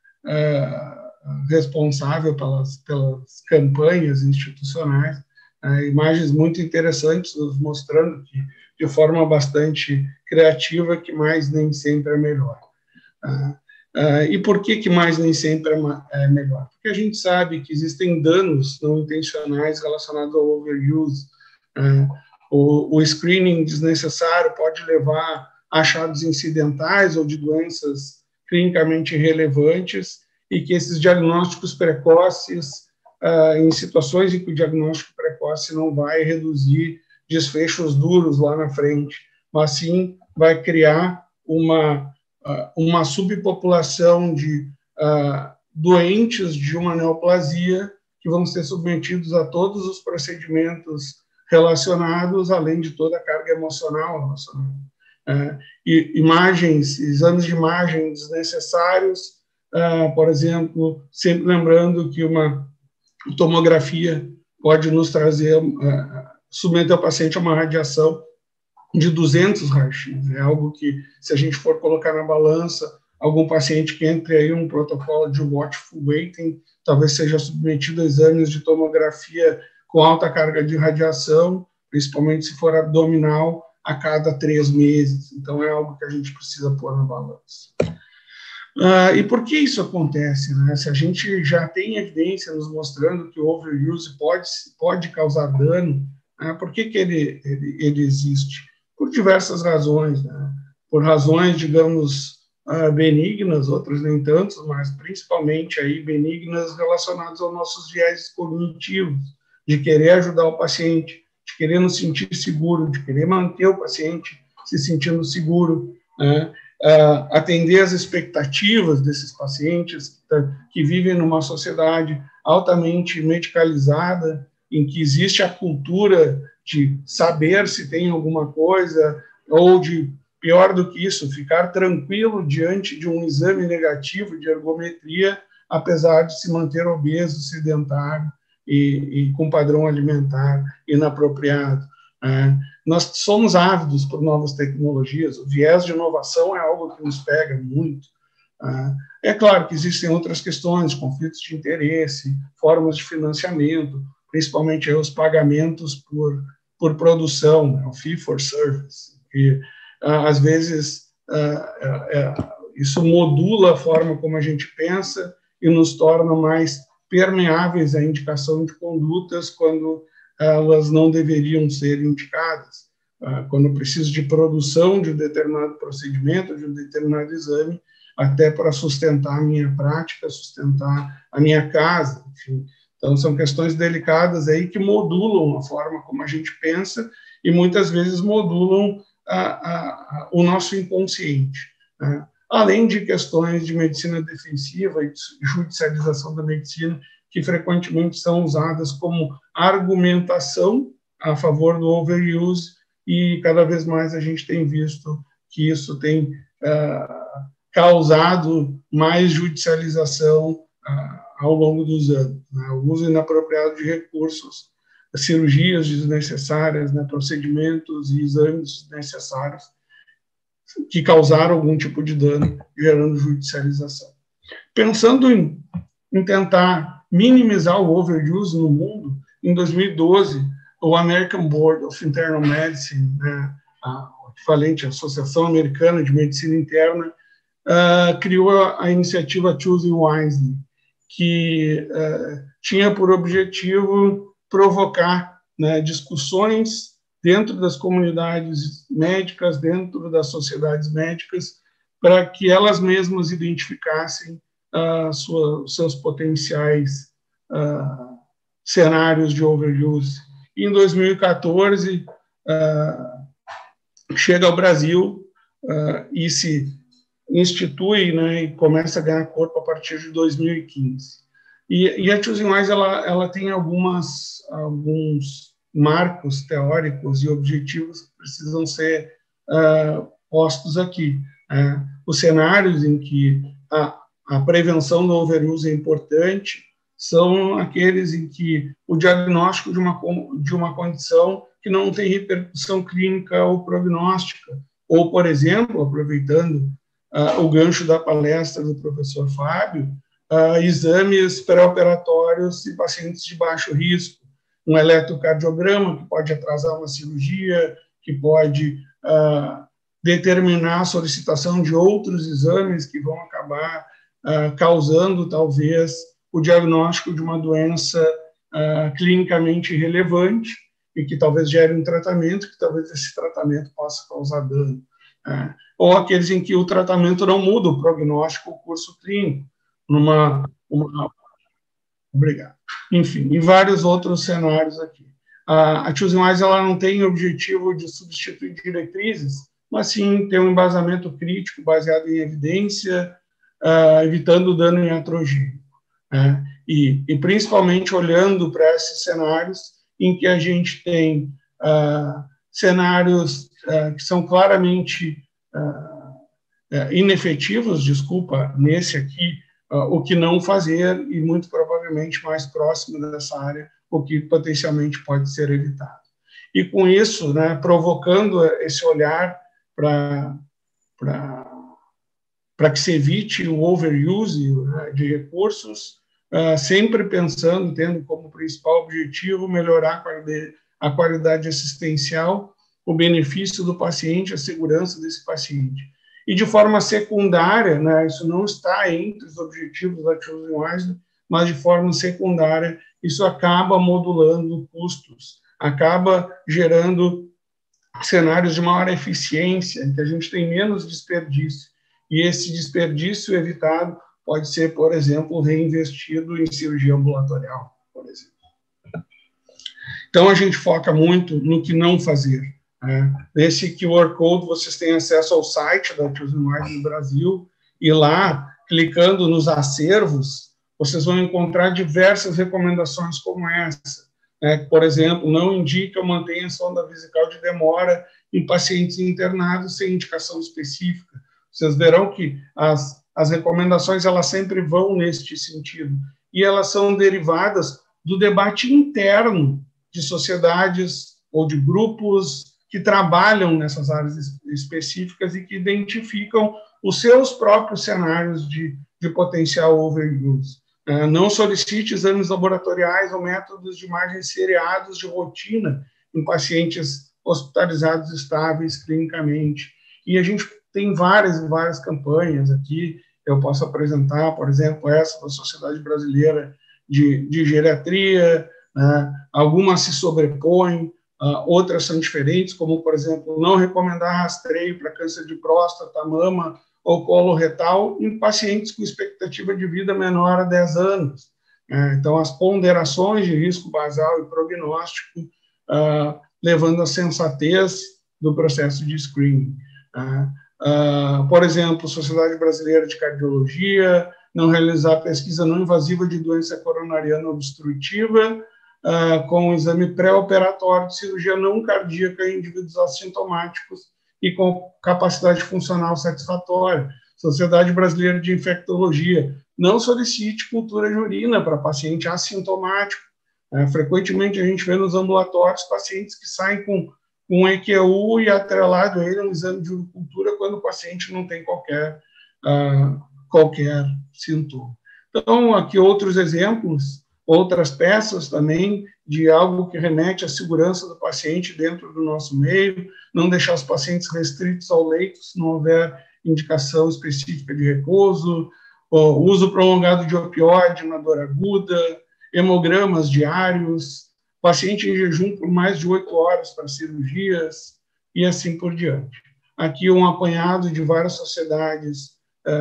uh, responsável pelas, pelas campanhas institucionais, uh, imagens muito interessantes, nos mostrando que, de forma bastante criativa, que mais nem sempre é melhor. Uh, Uh, e por que, que mais nem sempre é, é melhor? Porque a gente sabe que existem danos não intencionais relacionados ao overuse. Uh, o, o screening desnecessário pode levar a achados incidentais ou de doenças clinicamente relevantes, e que esses diagnósticos precoces, uh, em situações em que o diagnóstico precoce não vai reduzir desfechos duros lá na frente, mas sim vai criar uma uma subpopulação de uh, doentes de uma neoplasia que vão ser submetidos a todos os procedimentos relacionados, além de toda a carga emocional relacionada. Uh, e, imagens, exames de imagem desnecessários, uh, por exemplo, sempre lembrando que uma tomografia pode nos trazer, uh, submeter o paciente a uma radiação de duzentos raios-x. É algo que, se a gente for colocar na balança, algum paciente que entre aí um protocolo de watchful waiting, talvez seja submetido a exames de tomografia com alta carga de radiação, principalmente se for abdominal, a cada três meses. Então, é algo que a gente precisa pôr na balança. Uh, e por que isso acontece? Né? Se a gente já tem evidência nos mostrando que o overuse pode, pode causar dano, né? Por que, que ele, ele, ele existe? Por diversas razões. Né? Por razões, digamos, uh, benignas, outras nem tanto, mas principalmente aí benignas relacionadas aos nossos viés cognitivos, de querer ajudar o paciente, de querer nos sentir seguro, de querer manter o paciente se sentindo seguro, né? Uh, atender às expectativas desses pacientes que, que vivem numa sociedade altamente medicalizada, em que existe a cultura de saber se tem alguma coisa, ou de, pior do que isso, ficar tranquilo diante de um exame negativo de ergometria, apesar de se manter obeso, sedentário e, e com padrão alimentar inapropriado. É, nós somos ávidos por novas tecnologias, o viés de inovação é algo que nos pega muito. É, é claro que existem outras questões, conflitos de interesse, formas de financiamento, principalmente aí, os pagamentos por, por produção, né, o fee for service, que às vezes é, é, isso modula a forma como a gente pensa e nos torna mais permeáveis à indicação de condutas quando elas não deveriam ser indicadas. Quando preciso de produção de um determinado procedimento, de um determinado exame, até para sustentar a minha prática, sustentar a minha casa, enfim. Então, são questões delicadas aí que modulam a forma como a gente pensa e muitas vezes modulam a, a, a, o nosso inconsciente, né? Além de questões de medicina defensiva e de judicialização da medicina, que frequentemente são usadas como argumentação a favor do overuse, e cada vez mais a gente tem visto que isso tem uh, causado mais judicialização uh, ao longo dos anos. Né? O uso inapropriado de recursos, cirurgias desnecessárias, né? Procedimentos e exames desnecessários que causaram algum tipo de dano, gerando judicialização. Pensando em, em tentar minimizar o overuse no mundo, em dois mil e doze, o American Board of Internal Medicine, né, a equivalente à Associação Americana de Medicina Interna, uh, criou a, a iniciativa Choosing Wisely, que uh, tinha por objetivo provocar, né, discussões dentro das comunidades médicas, dentro das sociedades médicas, para que elas mesmas identificassem uh, sua, seus potenciais uh, cenários de overuse. E em dois mil e quatorze, uh, chega ao Brasil uh, e se institui, né, e começa a ganhar corpo a partir de dois mil e quinze. E, e a Choosing Wise, ela, ela tem algumas, alguns marcos teóricos e objetivos que precisam ser uh, postos aqui. Uh, os cenários em que a, a prevenção do overuse é importante são aqueles em que o diagnóstico de uma, de uma condição que não tem repercussão clínica ou prognóstica, ou, por exemplo, aproveitando uh, o gancho da palestra do professor Fábio, uh, exames pré-operatórios em pacientes de baixo risco, um eletrocardiograma que pode atrasar uma cirurgia, que pode uh, determinar a solicitação de outros exames que vão acabar uh, causando, talvez, o diagnóstico de uma doença uh, clinicamente relevante e que talvez gere um tratamento, que talvez esse tratamento possa causar dano. Uh, ou aqueles em que o tratamento não muda o prognóstico, o curso clínico, numa... Uma... Obrigado. Enfim, e vários outros cenários aqui. Uh, a Choosing Wise, ela não tem o objetivo de substituir diretrizes, mas sim ter um embasamento crítico baseado em evidência, uh, evitando dano iatrogênico. É, e, e principalmente olhando para esses cenários em que a gente tem uh, cenários uh, que são claramente uh, uh, inefetivos, desculpa, nesse aqui, uh, o que não fazer, e muito provavelmente mais próximo dessa área, o que potencialmente pode ser evitado. E com isso, né, provocando esse olhar para para que se evite o overuse, né, de recursos, uh, sempre pensando, tendo como principal objetivo melhorar a qualidade, a qualidade assistencial, o benefício do paciente, a segurança desse paciente. E de forma secundária, né, isso não está entre os objetivos da Chosen Wisely, mas de forma secundária, isso acaba modulando custos, acaba gerando cenários de maior eficiência, em que a gente tem menos desperdício. E esse desperdício evitado pode ser, por exemplo, reinvestido em cirurgia ambulatorial, por exemplo. Então, a gente foca muito no que não fazer. Né? Nesse Q R Code, vocês têm acesso ao site da Chosen Wisely no Brasil, e lá, clicando nos acervos, vocês vão encontrar diversas recomendações como essa. Né? Por exemplo, não indica ou mantenha a sonda vesical de demora em pacientes internados sem indicação específica. Vocês verão que as, as recomendações elas sempre vão neste sentido, e elas são derivadas do debate interno de sociedades ou de grupos que trabalham nessas áreas específicas e que identificam os seus próprios cenários de, de potencial overuse. Uh, não solicite exames laboratoriais ou métodos de imagem seriados de rotina em pacientes hospitalizados estáveis clinicamente. E a gente tem várias e várias campanhas aqui. Eu posso apresentar, por exemplo, essa da Sociedade Brasileira de, de Geriatria, né? Algumas se sobrepõem, uh, outras são diferentes, como, por exemplo, não recomendar rastreio para câncer de próstata, mama ou colo retal em pacientes com expectativa de vida menor a dez anos. É, então, as ponderações de risco basal e prognóstico, uh, levando à sensatez do processo de screening. Uh, uh, por exemplo, Sociedade Brasileira de Cardiologia, não realizar pesquisa não invasiva de doença coronariana obstrutiva, uh, com exame pré-operatório de cirurgia não cardíaca em indivíduos assintomáticos e com capacidade funcional satisfatória. Sociedade Brasileira de Infectologia, não solicite cultura de urina para paciente assintomático. É, frequentemente a gente vê nos ambulatórios pacientes que saem com, com um E Q U e atrelado a ele um exame de cultura quando o paciente não tem qualquer, uh, qualquer sintoma. Então, aqui outros exemplos, outras peças também de algo que remete à segurança do paciente dentro do nosso meio, não deixar os pacientes restritos ao leito se não houver indicação específica de repouso, o uso prolongado de opioide na dor aguda, hemogramas diários, paciente em jejum por mais de oito horas para cirurgias e assim por diante. Aqui um apanhado de várias sociedades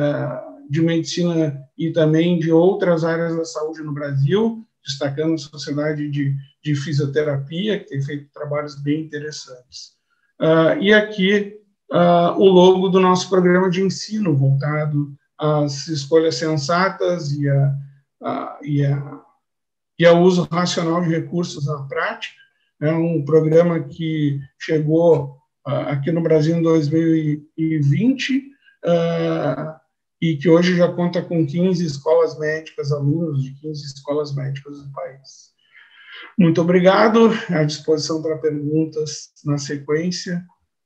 uh, de medicina e também de outras áreas da saúde no Brasil, destacando a Sociedade de, de Fisioterapia, que tem feito trabalhos bem interessantes. Uh, e aqui uh, o logo do nosso programa de ensino, voltado às escolhas sensatas e, a, a, e, a, e ao uso racional de recursos na prática. É um programa que chegou uh, aqui no Brasil em dois mil e vinte, uh, e que hoje já conta com quinze escolas médicas, alunos de quinze escolas médicas do país. Muito obrigado, à disposição para perguntas na sequência.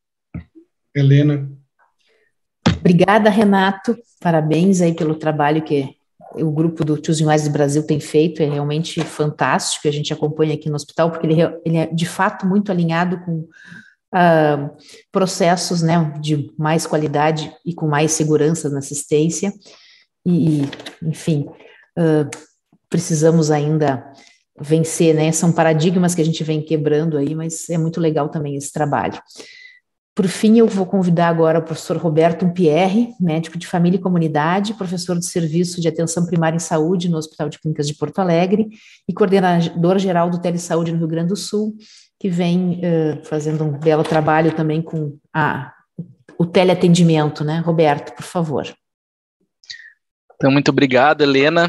Helena. Obrigada, Renato, parabéns aí pelo trabalho que o grupo do Chosen Wisely Brasil tem feito, é realmente fantástico, a gente acompanha aqui no hospital, porque ele, ele é de fato muito alinhado com Uh, processos, né, de mais qualidade e com mais segurança na assistência, e, enfim, uh, precisamos ainda vencer, né, são paradigmas que a gente vem quebrando aí, mas é muito legal também esse trabalho. Por fim, eu vou convidar agora o professor Roberto Pierre, médico de família e comunidade, professor de serviço de atenção primária em saúde no Hospital de Clínicas de Porto Alegre e coordenador geral do Telesaúde no Rio Grande do Sul, que vem uh, fazendo um belo trabalho também com a, o teleatendimento, né? Roberto, por favor. Então, muito obrigado, Helena.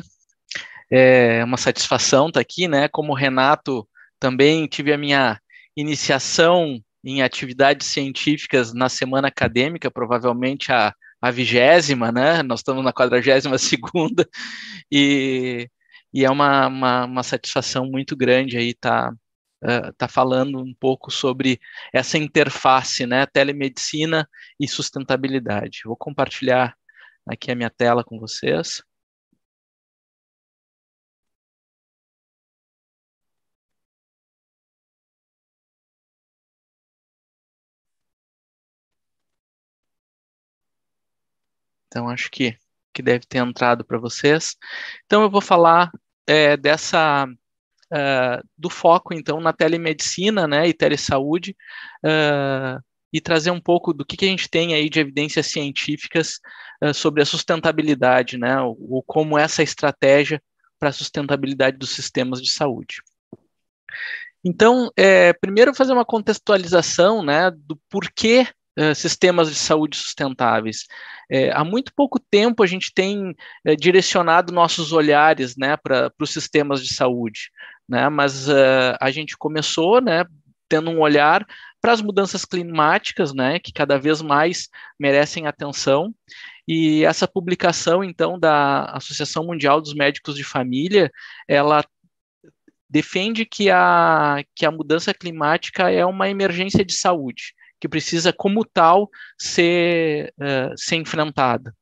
É uma satisfação estar aqui, né? Como o Renato, também tive a minha iniciação em atividades científicas na semana acadêmica, provavelmente a, a vigésima, né? Nós estamos na quadragésima segunda, e, e é uma, uma, uma satisfação muito grande aí estar tá, uh, tá falando um pouco sobre essa interface, né? Telemedicina e sustentabilidade. Vou compartilhar aqui a minha tela com vocês. Então, acho que, que deve ter entrado para vocês. Então, eu vou falar é, dessa, uh, do foco, então, na telemedicina, né, e telesaúde, uh, e trazer um pouco do que, que a gente tem aí de evidências científicas uh, sobre a sustentabilidade, né, ou, ou como essa estratégia para a sustentabilidade dos sistemas de saúde. Então, é, primeiro fazer uma contextualização, né, do porquê uh, sistemas de saúde sustentáveis. É, há muito pouco tempo a gente tem é, direcionado nossos olhares, né, para os sistemas de saúde, né, mas uh, a gente começou, né, tendo um olhar para as mudanças climáticas, né, que cada vez mais merecem atenção. E essa publicação, então, da Associação Mundial dos Médicos de Família, ela defende que a, que a mudança climática é uma emergência de saúde, que precisa, como tal, ser, uh, ser enfrentada.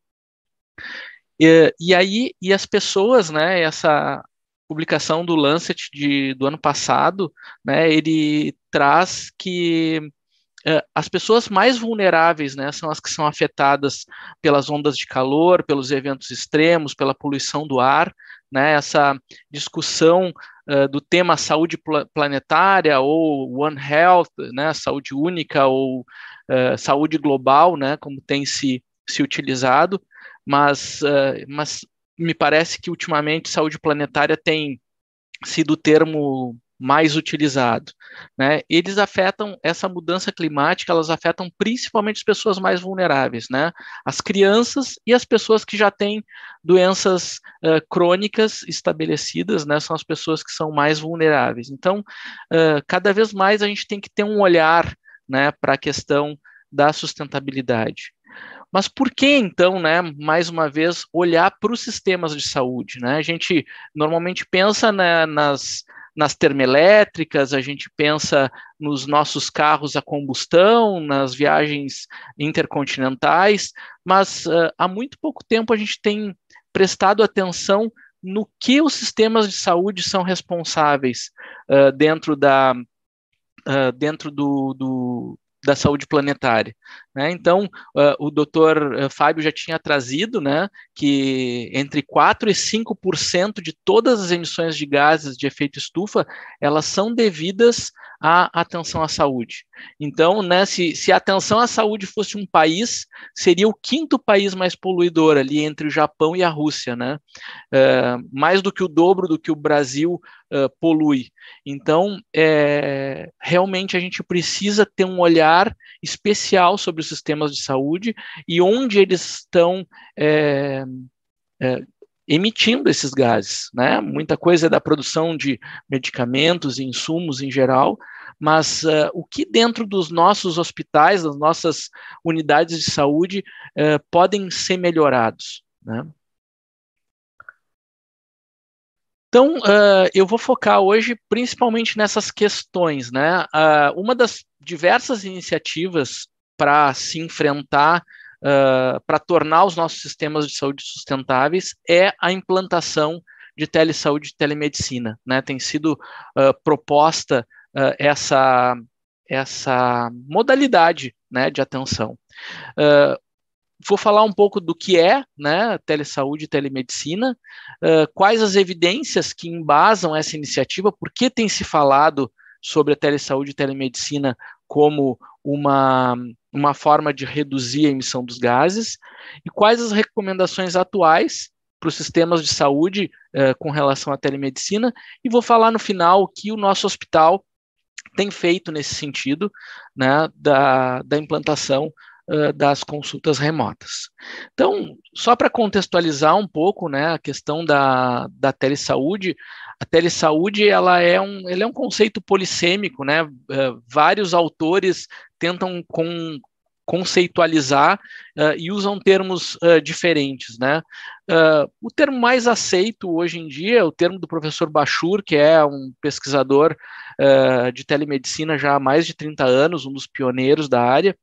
E, e aí, e as pessoas, né, essa publicação do Lancet de, do ano passado, né, ele traz que uh, as pessoas mais vulneráveis, né, são as que são afetadas pelas ondas de calor, pelos eventos extremos, pela poluição do ar, né, essa discussão uh, do tema saúde pl- planetária ou One Health, né, saúde única ou uh, saúde global, né, como tem se, se utilizado, mas, uh, mas me parece que ultimamente saúde planetária tem sido o termo mais utilizado, né? Eles afetam, essa mudança climática, elas afetam principalmente as pessoas mais vulneráveis, né? As crianças e as pessoas que já têm doenças uh, crônicas estabelecidas, né? São as pessoas que são mais vulneráveis. Então, uh, cada vez mais a gente tem que ter um olhar, né, para a questão da sustentabilidade. Mas por que, então, né, mais uma vez, olhar para os sistemas de saúde, né? A gente normalmente pensa, né, nas, nas termoelétricas, a gente pensa nos nossos carros a combustão, nas viagens intercontinentais, mas uh, há muito pouco tempo a gente tem prestado atenção no que os sistemas de saúde são responsáveis uh, dentro da, uh, dentro do, do da saúde planetária, né? Então, uh, o doutor uh, Fábio já tinha trazido, né, que entre quatro e cinco por cento de todas as emissões de gases de efeito estufa, elas são devidas à atenção à saúde. Então, né, se, se a atenção à saúde fosse um país, seria o quinto país mais poluidor ali entre o Japão e a Rússia, né? Uh, mais do que o dobro do que o Brasil uh, polui. Então, é, realmente a gente precisa ter um olhar especial sobre os sistemas de saúde e onde eles estão é, é, emitindo esses gases, né? Muita coisa é da produção de medicamentos e insumos em geral, mas uh, o que dentro dos nossos hospitais, das nossas unidades de saúde, uh, podem ser melhorados, né? Então, uh, eu vou focar hoje principalmente nessas questões, né? Uh, uma das diversas iniciativas para se enfrentar, uh, para tornar os nossos sistemas de saúde sustentáveis é a implantação de telesaúde e telemedicina, né? Tem sido uh, proposta uh, essa, essa modalidade, né, de atenção. Uh, Vou falar um pouco do que é, né, telesaúde e telemedicina, uh, quais as evidências que embasam essa iniciativa, por que tem se falado sobre a telesaúde e telemedicina como uma, uma forma de reduzir a emissão dos gases, e quais as recomendações atuais para os sistemas de saúde uh, com relação à telemedicina, e vou falar no final o que o nosso hospital tem feito nesse sentido, né, da, da implantação uh, das consultas remotas. Então, só para contextualizar um pouco, né, a questão da, da telesaúde, a telesaúde ela é, um, ela é um conceito polissêmico, né, uh, vários autores tentam com, conceitualizar uh, e usam termos uh, diferentes, né. Uh, o termo mais aceito hoje em dia é o termo do professor Bachur, que é um pesquisador uh, de telemedicina já há mais de trinta anos, um dos pioneiros da área,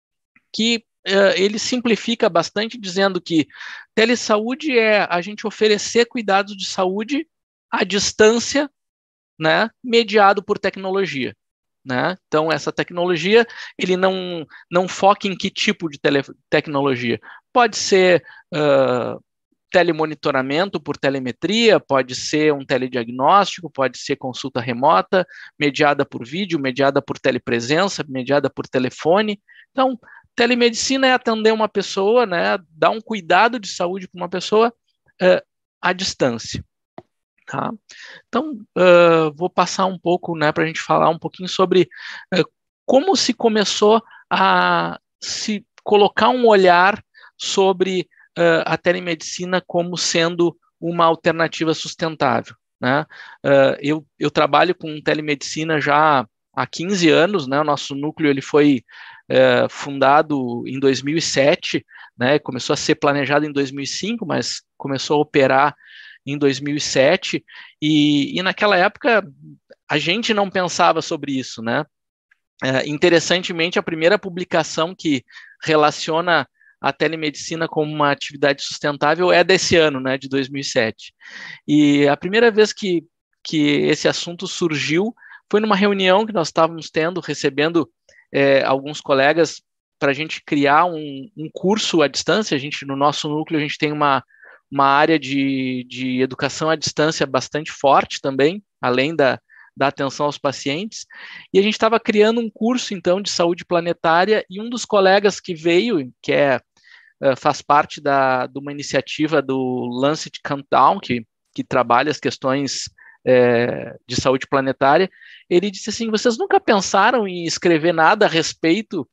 que uh, ele simplifica bastante dizendo que telesaúde é a gente oferecer cuidados de saúde à distância, né, mediado por tecnologia. Né? Então, essa tecnologia, ele não, não foca em que tipo de tele, tecnologia. Pode ser uh, telemonitoramento por telemetria, pode ser um telediagnóstico, pode ser consulta remota, mediada por vídeo, mediada por telepresença, mediada por telefone. Então, telemedicina é atender uma pessoa, né, dar um cuidado de saúde para uma pessoa uh, à distância. Tá? Então, uh, vou passar um pouco, né, para a gente falar um pouquinho sobre uh, como se começou a se colocar um olhar sobre uh, a telemedicina como sendo uma alternativa sustentável. Né? Uh, eu, eu trabalho com telemedicina já há quinze anos, né? O nosso núcleo ele foi uh, fundado em dois mil e sete, né? Começou a ser planejado em dois mil e cinco, mas começou a operar em dois mil e sete, e, e naquela época a gente não pensava sobre isso, né? É, interessantemente, a primeira publicação que relaciona a telemedicina como uma atividade sustentável é desse ano, né, de dois mil e sete. E a primeira vez que, que esse assunto surgiu foi numa reunião que nós estávamos tendo, recebendo é, alguns colegas para a gente criar um, um curso à distância. A gente, no nosso núcleo, a gente tem uma uma área de, de educação à distância bastante forte também, além da, da atenção aos pacientes, e a gente estava criando um curso, então, de saúde planetária, e um dos colegas que veio, que é, faz parte da, de uma iniciativa do Lancet Countdown, que, que trabalha as questões é, de saúde planetária, ele disse assim, vocês nunca pensaram em escrever nada a respeito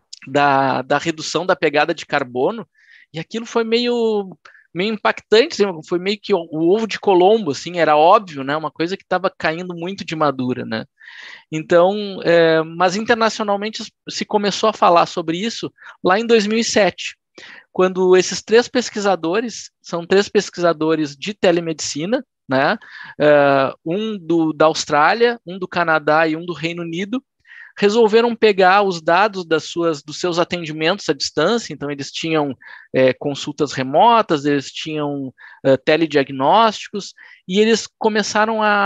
da, da redução da pegada de carbono? E aquilo foi meio... meio impactante, assim, foi meio que o, o ovo de Colombo, assim, era óbvio, né, uma coisa que estava caindo muito de madura, né, então, é, mas internacionalmente se começou a falar sobre isso lá em dois mil e sete, quando esses três pesquisadores, são três pesquisadores de telemedicina, né, é, um do, da Austrália, um do Canadá e um do Reino Unido, resolveram pegar os dados das suas, dos seus atendimentos à distância, então eles tinham é, consultas remotas, eles tinham é, telediagnósticos, e eles começaram a,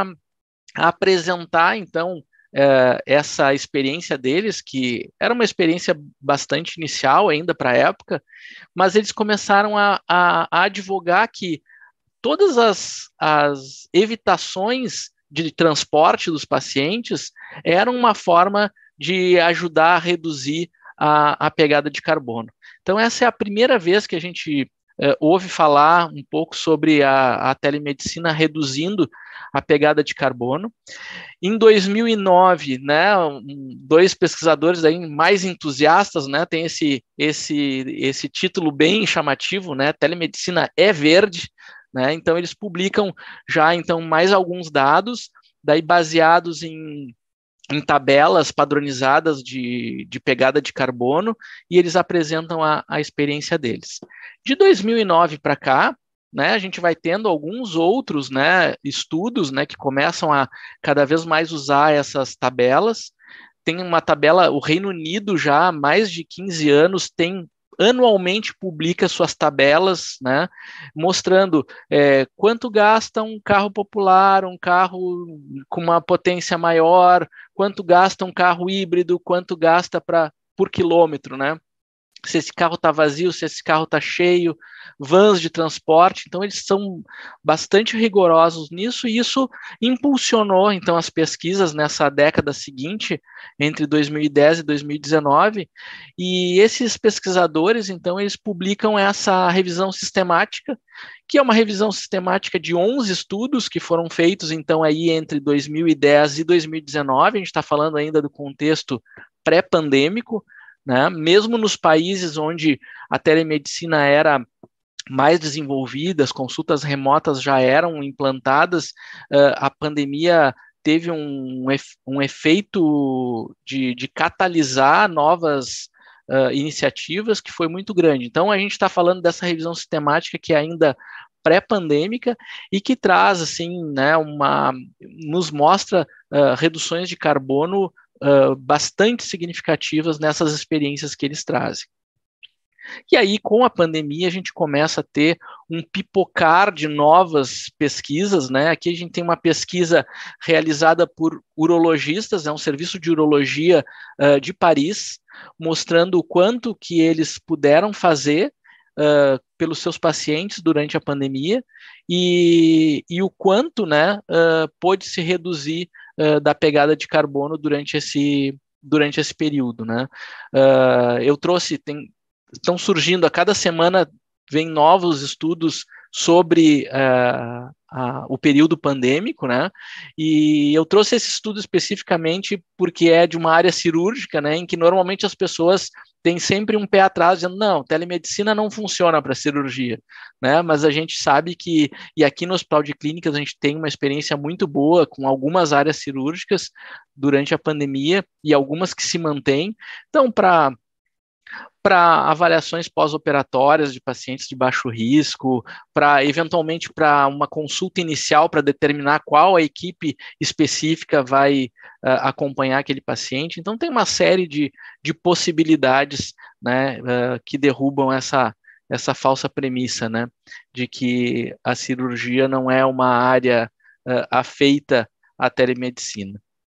a apresentar, então, é, essa experiência deles, que era uma experiência bastante inicial ainda para a época, mas eles começaram a, a, a advogar que todas as, as evitações de transporte dos pacientes eram uma forma de ajudar a reduzir a, a pegada de carbono. Então, essa é a primeira vez que a gente eh, ouve falar um pouco sobre a, a telemedicina reduzindo a pegada de carbono. Em dois mil e nove, né, um, dois pesquisadores aí mais entusiastas, né, tem esse, esse, esse título bem chamativo, né, Telemedicina é Verde, né, então eles publicam já então mais alguns dados, daí baseados em em tabelas padronizadas de, de pegada de carbono, e eles apresentam a, a experiência deles. De dois mil e nove para cá, né, a gente vai tendo alguns outros, né, estudos, né, que começam a cada vez mais usar essas tabelas. Tem uma tabela, o Reino Unido já há mais de quinze anos tem anualmente publica suas tabelas, né, mostrando é, quanto gasta um carro popular, um carro com uma potência maior, quanto gasta um carro híbrido, quanto gasta pra, por quilômetro, né? Se esse carro está vazio, se esse carro está cheio, vans de transporte. Então, eles são bastante rigorosos nisso, e isso impulsionou, então, as pesquisas nessa década seguinte, entre dois mil e dez e dois mil e dezenove, e esses pesquisadores, então, eles publicam essa revisão sistemática, que é uma revisão sistemática de onze estudos que foram feitos, então, aí entre dois mil e dez e dois mil e dezenove, a gente está falando ainda do contexto pré-pandêmico, né? Mesmo nos países onde a telemedicina era mais desenvolvida, as consultas remotas já eram implantadas, uh, a pandemia teve um, um efeito de, de catalisar novas uh, iniciativas que foi muito grande. Então, a gente está falando dessa revisão sistemática que é ainda pré-pandêmica e que traz, assim, né, uma, nos mostra uh, reduções de carbono uh, bastante significativas nessas experiências que eles trazem. E aí, com a pandemia, a gente começa a ter um pipocar de novas pesquisas, né? Aqui a gente tem uma pesquisa realizada por urologistas, é um serviço de urologia uh, de Paris, mostrando o quanto que eles puderam fazer uh, pelos seus pacientes durante a pandemia e, e o quanto, né, uh, pôde se reduzir uh, da pegada de carbono durante esse, durante esse período, né? Uh, eu trouxe... Tem, estão surgindo, a cada semana vem novos estudos sobre uh, uh, o período pandêmico, né? E eu trouxe esse estudo especificamente porque é de uma área cirúrgica, né? Em que normalmente as pessoas têm sempre um pé atrás, dizendo, não, telemedicina não funciona para cirurgia, né? Mas a gente sabe que, e aqui no Hospital de Clínicas a gente tem uma experiência muito boa com algumas áreas cirúrgicas durante a pandemia e algumas que se mantêm. Então, para para avaliações pós-operatórias de pacientes de baixo risco, para eventualmente para uma consulta inicial para determinar qual a equipe específica vai uh, acompanhar aquele paciente. Então tem uma série de, de possibilidades, né, uh, que derrubam essa, essa falsa premissa, né, de que a cirurgia não é uma área uh, afeita à telemedicina.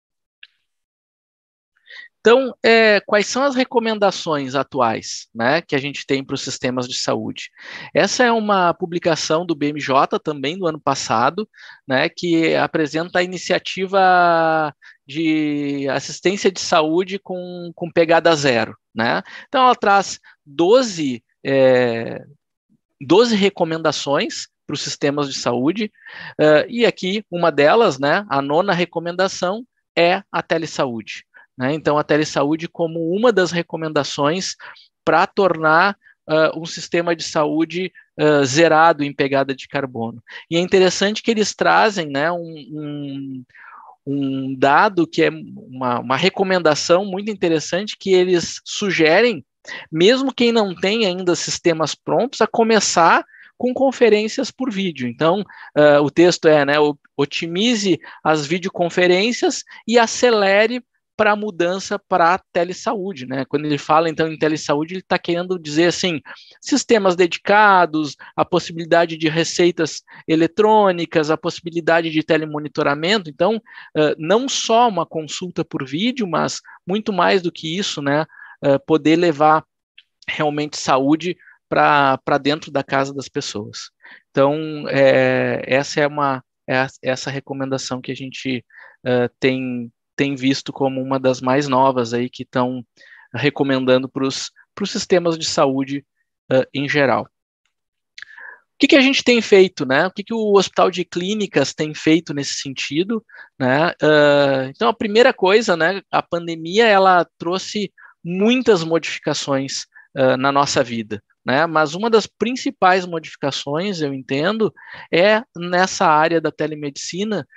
Então, é, quais são as recomendações atuais, né, que a gente tem para os sistemas de saúde? Essa é uma publicação do B M J, também do ano passado, né, que apresenta a iniciativa de assistência de saúde com, com pegada zero, né? Então, ela traz doze, é, doze recomendações para os sistemas de saúde, uh, e aqui uma delas, né, a nona recomendação é a telesaúde. Né? Então, a telesaúde como uma das recomendações para tornar uh, um sistema de saúde uh, zerado em pegada de carbono. E é interessante que eles trazem, né, um, um, um dado que é uma, uma recomendação muito interessante que eles sugerem, mesmo quem não tem ainda sistemas prontos, a começar com conferências por vídeo. Então, uh, o texto é, né, otimize as videoconferências e acelere para a mudança para a telesaúde, né? Quando ele fala, então, em telesaúde, ele está querendo dizer, assim, sistemas dedicados, a possibilidade de receitas eletrônicas, a possibilidade de telemonitoramento. Então, uh, não só uma consulta por vídeo, mas muito mais do que isso, né? Uh, poder levar realmente saúde para dentro da casa das pessoas. Então, é, essa é uma é essa recomendação que a gente uh, tem tem visto como uma das mais novas aí que estão recomendando para os sistemas de saúde uh, em geral. O que, que a gente tem feito, né? O que, que o Hospital de Clínicas tem feito nesse sentido, né? Uh, então, a primeira coisa, né? A pandemia, ela trouxe muitas modificações uh, na nossa vida, né? Mas uma das principais modificações, eu entendo, é nessa área da telemedicina,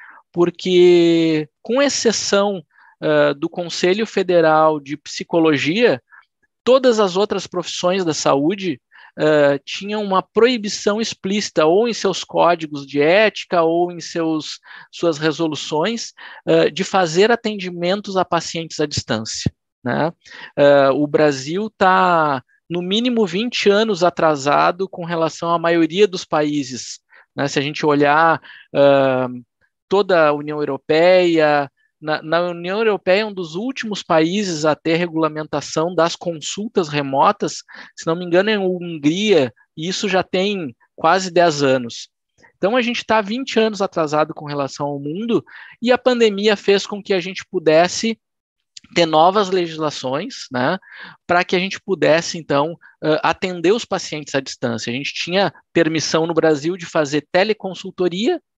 porque, com exceção uh, do Conselho Federal de Psicologia, todas as outras profissões da saúde uh, tinham uma proibição explícita, ou em seus códigos de ética, ou em seus, suas resoluções, uh, de fazer atendimentos a pacientes à distância, né? Uh, o Brasil está, no mínimo, vinte anos atrasado com relação à maioria dos países, né? Se a gente olhar Uh, toda a União Europeia, na, na União Europeia é um dos últimos países a ter regulamentação das consultas remotas, se não me engano é a Hungria, e isso já tem quase dez anos. Então a gente está vinte anos atrasado com relação ao mundo, e a pandemia fez com que a gente pudesse ter novas legislações, né, para que a gente pudesse, então, uh, atender os pacientes à distância. A gente tinha permissão no Brasil de fazer teleconsultoria,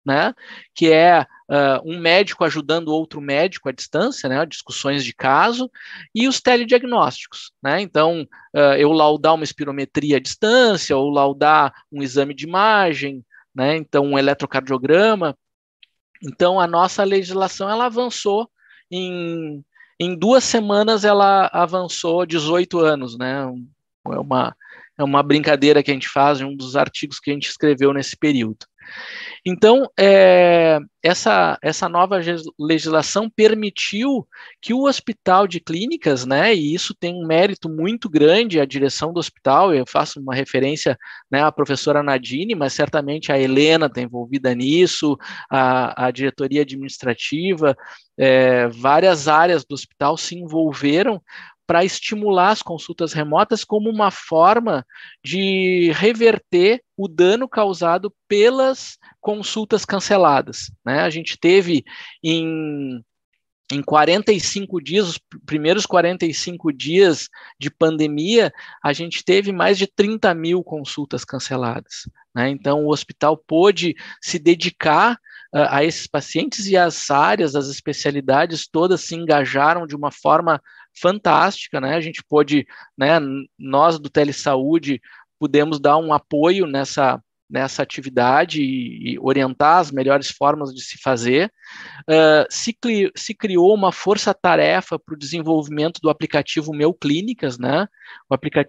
né, que é uh, um médico ajudando outro médico à distância, né, discussões de caso, e os telediagnósticos, né, então uh, eu laudar uma espirometria à distância, ou laudar um exame de imagem, né, então um eletrocardiograma. Então a nossa legislação ela avançou em, em duas semanas, ela avançou dezoito anos, né, é uma, é uma brincadeira que a gente faz, um dos artigos que a gente escreveu nesse período. Então, é, essa, essa nova legislação permitiu que o Hospital de Clínicas, né, e isso tem um mérito muito grande, a direção do hospital, eu faço uma referência, né, à professora Nadine, mas certamente a Helena está envolvida nisso, a, a diretoria administrativa, é, várias áreas do hospital se envolveram para estimular as consultas remotas como uma forma de reverter o dano causado pelas consultas canceladas, né? A gente teve em, em quarenta e cinco dias, os primeiros quarenta e cinco dias de pandemia, a gente teve mais de trinta mil consultas canceladas, né? Então, o hospital pôde se dedicar uh, a esses pacientes, e as áreas, as especialidades todas se engajaram de uma forma fantástica, né? A gente pôde, né, nós do Telesaúde, pudemos dar um apoio nessa, nessa atividade e, e orientar as melhores formas de se fazer. Uh, se, cri, se criou uma força-tarefa para o desenvolvimento do aplicativo Meu Clínicas, né? O, aplica,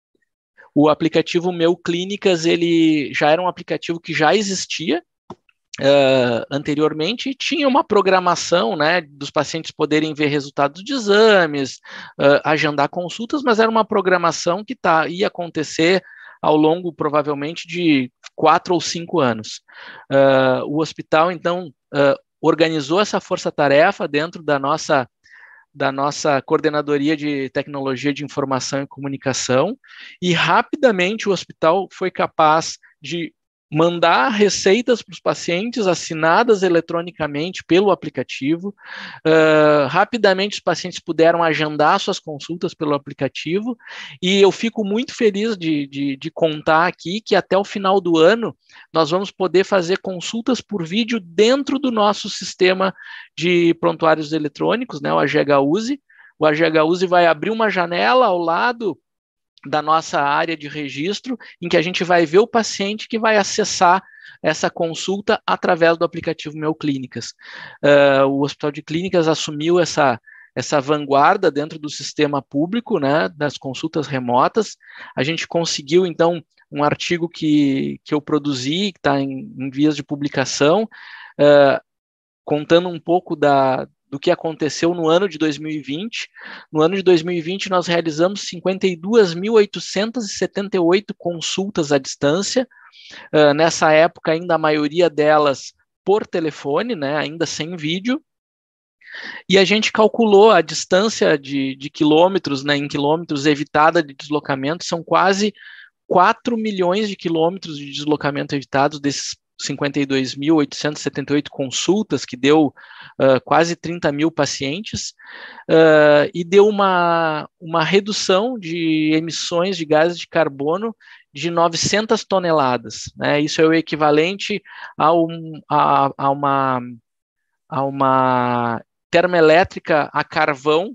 o aplicativo Meu Clínicas, ele já era um aplicativo que já existia Uh, anteriormente, tinha uma programação, né, dos pacientes poderem ver resultados de exames, uh, agendar consultas, mas era uma programação que tá, ia acontecer ao longo, provavelmente, de quatro ou cinco anos. Uh, o hospital, então, uh, organizou essa força-tarefa dentro da nossa, da nossa coordenadoria de tecnologia de informação e comunicação, e rapidamente o hospital foi capaz de mandar receitas para os pacientes assinadas eletronicamente pelo aplicativo. Uh, rapidamente os pacientes puderam agendar suas consultas pelo aplicativo, e eu fico muito feliz de, de, de contar aqui que até o final do ano nós vamos poder fazer consultas por vídeo dentro do nosso sistema de prontuários eletrônicos, né, o A G H U S E. O A G H U S E vai abrir uma janela ao lado da nossa área de registro, em que a gente vai ver o paciente que vai acessar essa consulta através do aplicativo Meu Clínicas. Uh, o Hospital de Clínicas assumiu essa, essa vanguarda dentro do sistema público, né, das consultas remotas. A gente conseguiu, então, um artigo que, que eu produzi, que está em, em vias de publicação, uh, contando um pouco da do que aconteceu no ano de dois mil e vinte. No ano de dois mil e vinte, nós realizamos cinquenta e duas mil oitocentas e setenta e oito consultas à distância, uh, nessa época ainda a maioria delas por telefone, né, ainda sem vídeo, e a gente calculou a distância de, de quilômetros, né, em quilômetros evitada de deslocamento, são quase quatro milhões de quilômetros de deslocamento evitados desses cinquenta e dois mil oitocentas e setenta e oito consultas, que deu uh, quase trinta mil pacientes, uh, e deu uma, uma redução de emissões de gases de carbono de novecentas toneladas, né? Isso é o equivalente a, um, a, a, uma, a uma termoelétrica a carvão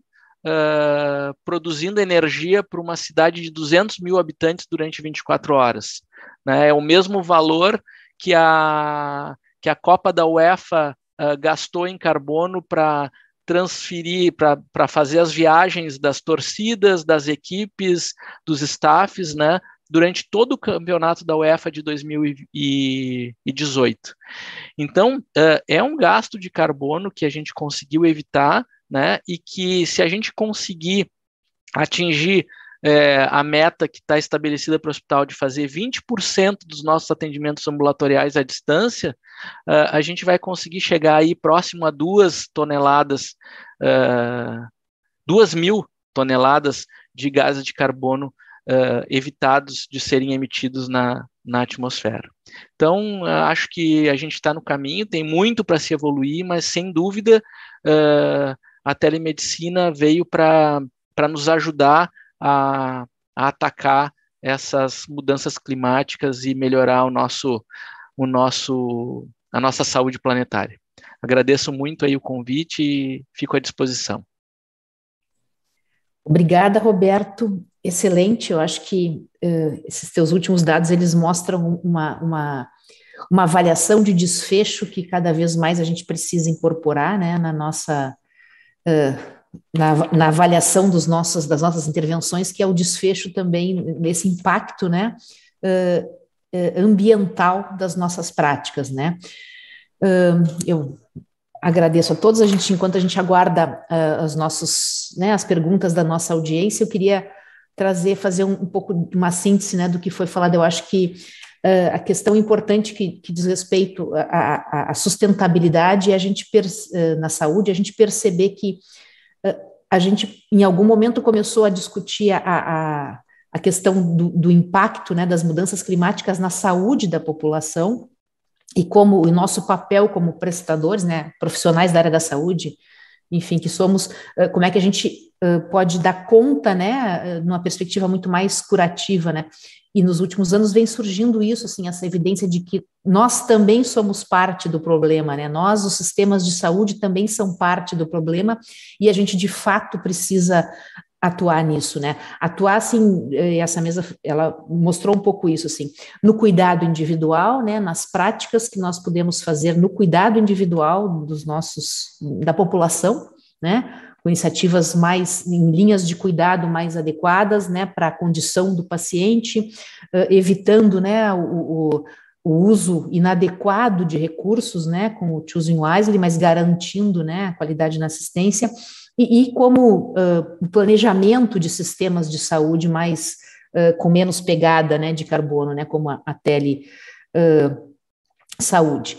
uh, produzindo energia para uma cidade de duzentos mil habitantes durante vinte e quatro horas, né? É o mesmo valor que a, que a Copa da UEFA uh, gastou em carbono para transferir, para fazer as viagens das torcidas, das equipes, dos staffs, né, durante todo o campeonato da UEFA de dois mil e dezoito. Então, uh, é um gasto de carbono que a gente conseguiu evitar, né, e que, se a gente conseguir atingir É, a meta que está estabelecida para o hospital de fazer vinte por cento dos nossos atendimentos ambulatoriais à distância, uh, a gente vai conseguir chegar aí próximo a duas toneladas, uh, duas mil toneladas de gases de carbono uh, evitados de serem emitidos na, na atmosfera. Então, uh, acho que a gente está no caminho, tem muito para se evoluir, mas sem dúvida uh, a telemedicina veio para para nos ajudar A, a atacar essas mudanças climáticas e melhorar o nosso, o nosso a nossa saúde planetária. Agradeço muito aí o convite e fico à disposição. Obrigada, Roberto. Excelente. Eu acho que uh, esses teus últimos dados, eles mostram uma, uma, uma avaliação de desfecho que cada vez mais a gente precisa incorporar, né, na nossa... Uh, na, na avaliação dos nossos, das nossas intervenções, que é o desfecho também, nesse impacto, né, uh, uh, ambiental das nossas práticas, né. Uh, eu agradeço a todos. A gente, enquanto a gente aguarda uh, as nossas, né, as perguntas da nossa audiência, eu queria trazer, fazer um, um pouco de uma síntese, né, do que foi falado. Eu acho que uh, a questão importante que, que diz respeito à, à sustentabilidade é a gente, uh, na saúde, a gente perceber que a gente, em algum momento, começou a discutir a, a, a questão do, do impacto, né, das mudanças climáticas na saúde da população e como o nosso papel como prestadores, né, profissionais da área da saúde, enfim, que somos, como é que a gente pode dar conta, né, numa perspectiva muito mais curativa, né, e nos últimos anos vem surgindo isso, assim, essa evidência de que nós também somos parte do problema, né, nós, os sistemas de saúde, também são parte do problema, e a gente, de fato, precisa atuar nisso, né, atuar, assim, essa mesa, ela mostrou um pouco isso, assim, no cuidado individual, né, nas práticas que nós podemos fazer no cuidado individual dos nossos, da população, né, com iniciativas mais, em linhas de cuidado mais adequadas, né, para a condição do paciente, uh, evitando, né, o, o, o uso inadequado de recursos, né, com o choosing wisely, mas garantindo, né, a qualidade na assistência, e, e como uh, o planejamento de sistemas de saúde mais, uh, com menos pegada, né, de carbono, né, como a, a tele uh, saúde.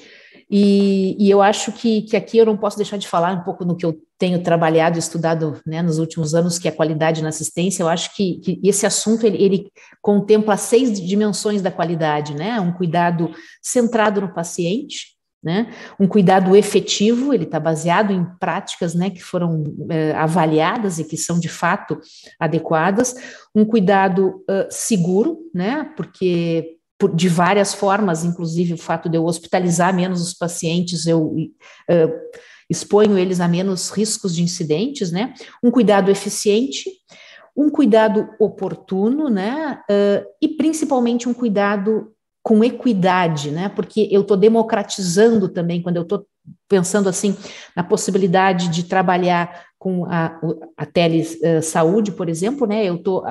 E, e eu acho que, que aqui eu não posso deixar de falar um pouco no que eu tenho trabalhado e estudado, né, nos últimos anos, que é a qualidade na assistência. Eu acho que, que esse assunto, ele, ele contempla seis dimensões da qualidade, né, um cuidado centrado no paciente, né, um cuidado efetivo, ele está baseado em práticas, né, que foram eh, avaliadas e que são de fato adequadas, um cuidado uh, seguro, né, porque de várias formas, inclusive o fato de eu hospitalizar menos os pacientes, eu uh, exponho eles a menos riscos de incidentes, né, um cuidado eficiente, um cuidado oportuno, né, uh, e principalmente um cuidado com equidade, né, porque eu estou democratizando também, quando eu estou pensando assim, na possibilidade de trabalhar com a, a telesaúde, por exemplo, né, eu estou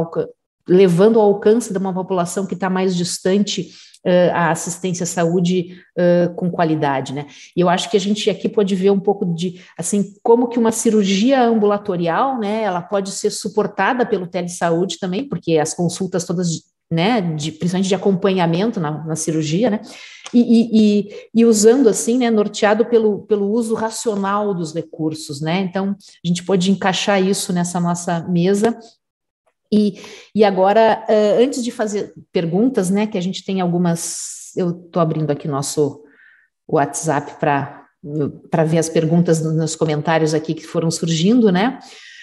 levando ao alcance de uma população que está mais distante uh, a assistência à saúde uh, com qualidade, né? E eu acho que a gente aqui pode ver um pouco de, assim, como que uma cirurgia ambulatorial, né, ela pode ser suportada pelo telesaúde também, porque as consultas todas, né, de, principalmente de acompanhamento na, na cirurgia, né, e, e, e usando assim, né, norteado pelo, pelo uso racional dos recursos, né, então a gente pode encaixar isso nessa nossa mesa. E, e agora, uh, antes de fazer perguntas, né, que a gente tem algumas, eu estou abrindo aqui nosso WhatsApp para para ver as perguntas nos comentários aqui que foram surgindo, né,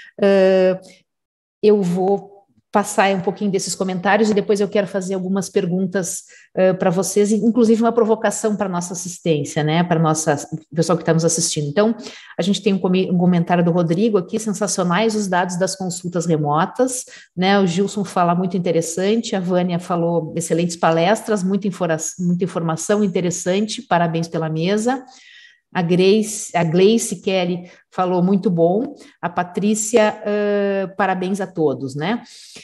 uh, eu vou passar um pouquinho desses comentários e depois eu quero fazer algumas perguntas uh, para vocês, inclusive uma provocação para a nossa assistência, né, para nossa pessoal que está nos assistindo. Então, a gente tem um, com um comentário do Rodrigo aqui, sensacionais os dados das consultas remotas, né, o Gilson fala muito interessante, a Vânia falou excelentes palestras, muita, infora, muita informação interessante, parabéns pela mesa. A Grace, a Gleice Kelly falou muito bom, a Patrícia, uh, parabéns a todos, né?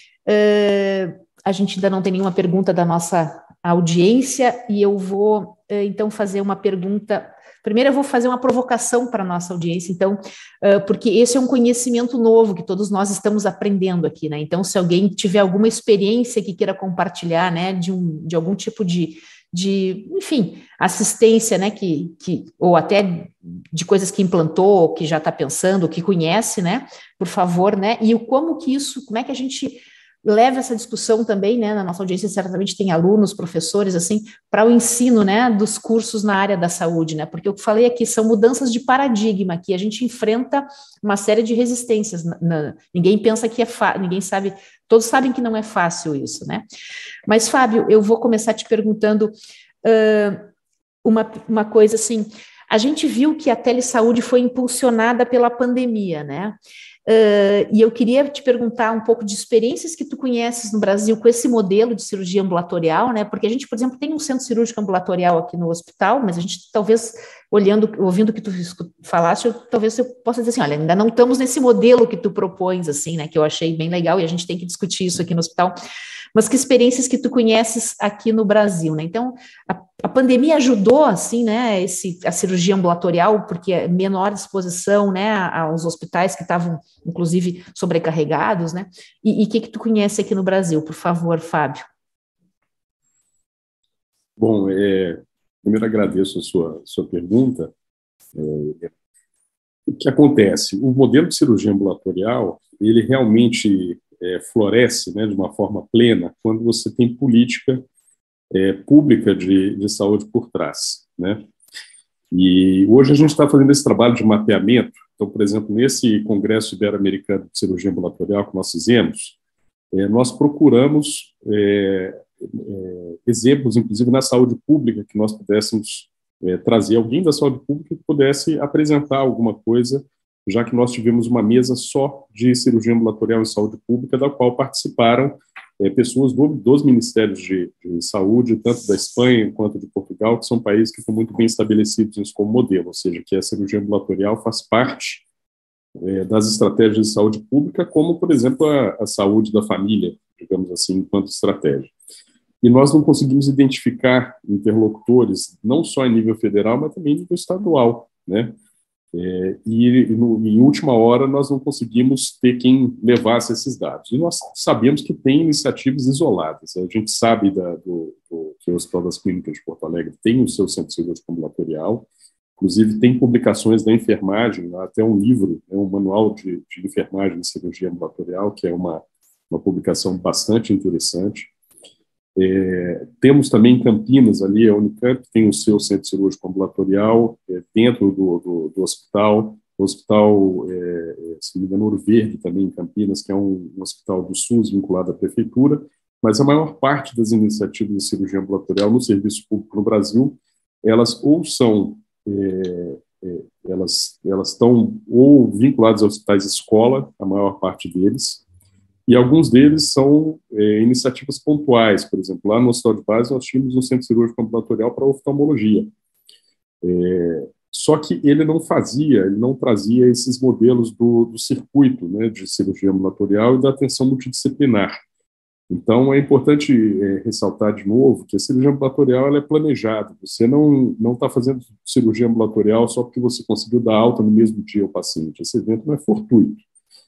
Uh, a gente ainda não tem nenhuma pergunta da nossa audiência e eu vou, uh, então, fazer uma pergunta. Primeiro eu vou fazer uma provocação para a nossa audiência, então, uh, porque esse é um conhecimento novo que todos nós estamos aprendendo aqui, né? Então, se alguém tiver alguma experiência que queira compartilhar, né, de, um, de algum tipo de de, enfim, assistência, né, que, que, ou até de coisas que implantou, que já está pensando, que conhece, né, por favor, né, e como que isso, como é que a gente leva essa discussão também, né, na nossa audiência certamente tem alunos, professores, assim, para o ensino, né, dos cursos na área da saúde, né, porque o que eu falei aqui são mudanças de paradigma, que a gente enfrenta uma série de resistências, na, na, ninguém pensa que é fácil, ninguém sabe, todos sabem que não é fácil isso, né, mas, Fábio, eu vou começar te perguntando, uh, uma, uma coisa assim, a gente viu que a telesaúde foi impulsionada pela pandemia, né? Uh, e eu queria te perguntar um pouco de experiências que tu conheces no Brasil com esse modelo de cirurgia ambulatorial, né? Porque a gente, por exemplo, tem um centro cirúrgico ambulatorial aqui no hospital, mas a gente talvez, olhando, ouvindo o que tu falaste, eu, talvez eu possa dizer assim, olha, ainda não estamos nesse modelo que tu propões, assim, né? Que eu achei bem legal e a gente tem que discutir isso aqui no hospital. Mas que experiências que tu conheces aqui no Brasil, né? Então, a, a pandemia ajudou, assim, né, esse, a cirurgia ambulatorial, porque é menor exposição, né, aos hospitais que estavam, inclusive, sobrecarregados, né? E o que que tu conhece aqui no Brasil, por favor, Fábio? Bom, é, primeiro agradeço a sua, sua pergunta. É, o que acontece? O modelo de cirurgia ambulatorial, ele realmente é, floresce, né, de uma forma plena quando você tem política é, pública de, de saúde por trás, né? E hoje a gente está fazendo esse trabalho de mapeamento. Então, por exemplo, nesse Congresso Ibero-Americano de Cirurgia Ambulatorial que nós fizemos, é, nós procuramos é, é, exemplos, inclusive na saúde pública, que nós pudéssemos é, trazer alguém da saúde pública que pudesse apresentar alguma coisa, já que nós tivemos uma mesa só de cirurgia ambulatorial em saúde pública, da qual participaram é, pessoas do, dos ministérios de, de saúde, tanto da Espanha quanto de Portugal, que são países que estão muito bem estabelecidos nisso como modelo, ou seja, que a cirurgia ambulatorial faz parte é, das estratégias de saúde pública, como, por exemplo, a, a saúde da família, digamos assim, enquanto estratégia. E nós não conseguimos identificar interlocutores, não só em nível federal, mas também em nível estadual, né? É, e, no, em última hora, nós não conseguimos ter quem levasse esses dados. E nós sabemos que tem iniciativas isoladas. A gente sabe da, do, do, que o Hospital das Clínicas de Porto Alegre tem o seu centro cirúrgico ambulatorial, inclusive tem publicações da enfermagem, até um livro, é um manual de, de enfermagem e cirurgia ambulatorial, que é uma, uma publicação bastante interessante. É, temos também em Campinas, ali, a Unicamp tem o seu centro cirúrgico ambulatorial é, dentro do, do, do hospital, o hospital, é, se não me engano, Ouro Verde também em Campinas, que é um, um hospital do SUS vinculado à prefeitura, mas a maior parte das iniciativas de cirurgia ambulatorial no serviço público no Brasil, elas ou são, é, é, elas, elas estão ou vinculadas a hospitais escola, a maior parte deles, e alguns deles são é, iniciativas pontuais. Por exemplo, lá no Hospital de Base nós tínhamos um centro cirúrgico ambulatorial para oftalmologia. É, só que ele não fazia, ele não trazia esses modelos do, do circuito, né, de cirurgia ambulatorial e da atenção multidisciplinar. Então, é importante é, ressaltar de novo que a cirurgia ambulatorial ela é planejada. Você não não está fazendo cirurgia ambulatorial só porque você conseguiu dar alta no mesmo dia ao paciente. Esse evento não é fortuito.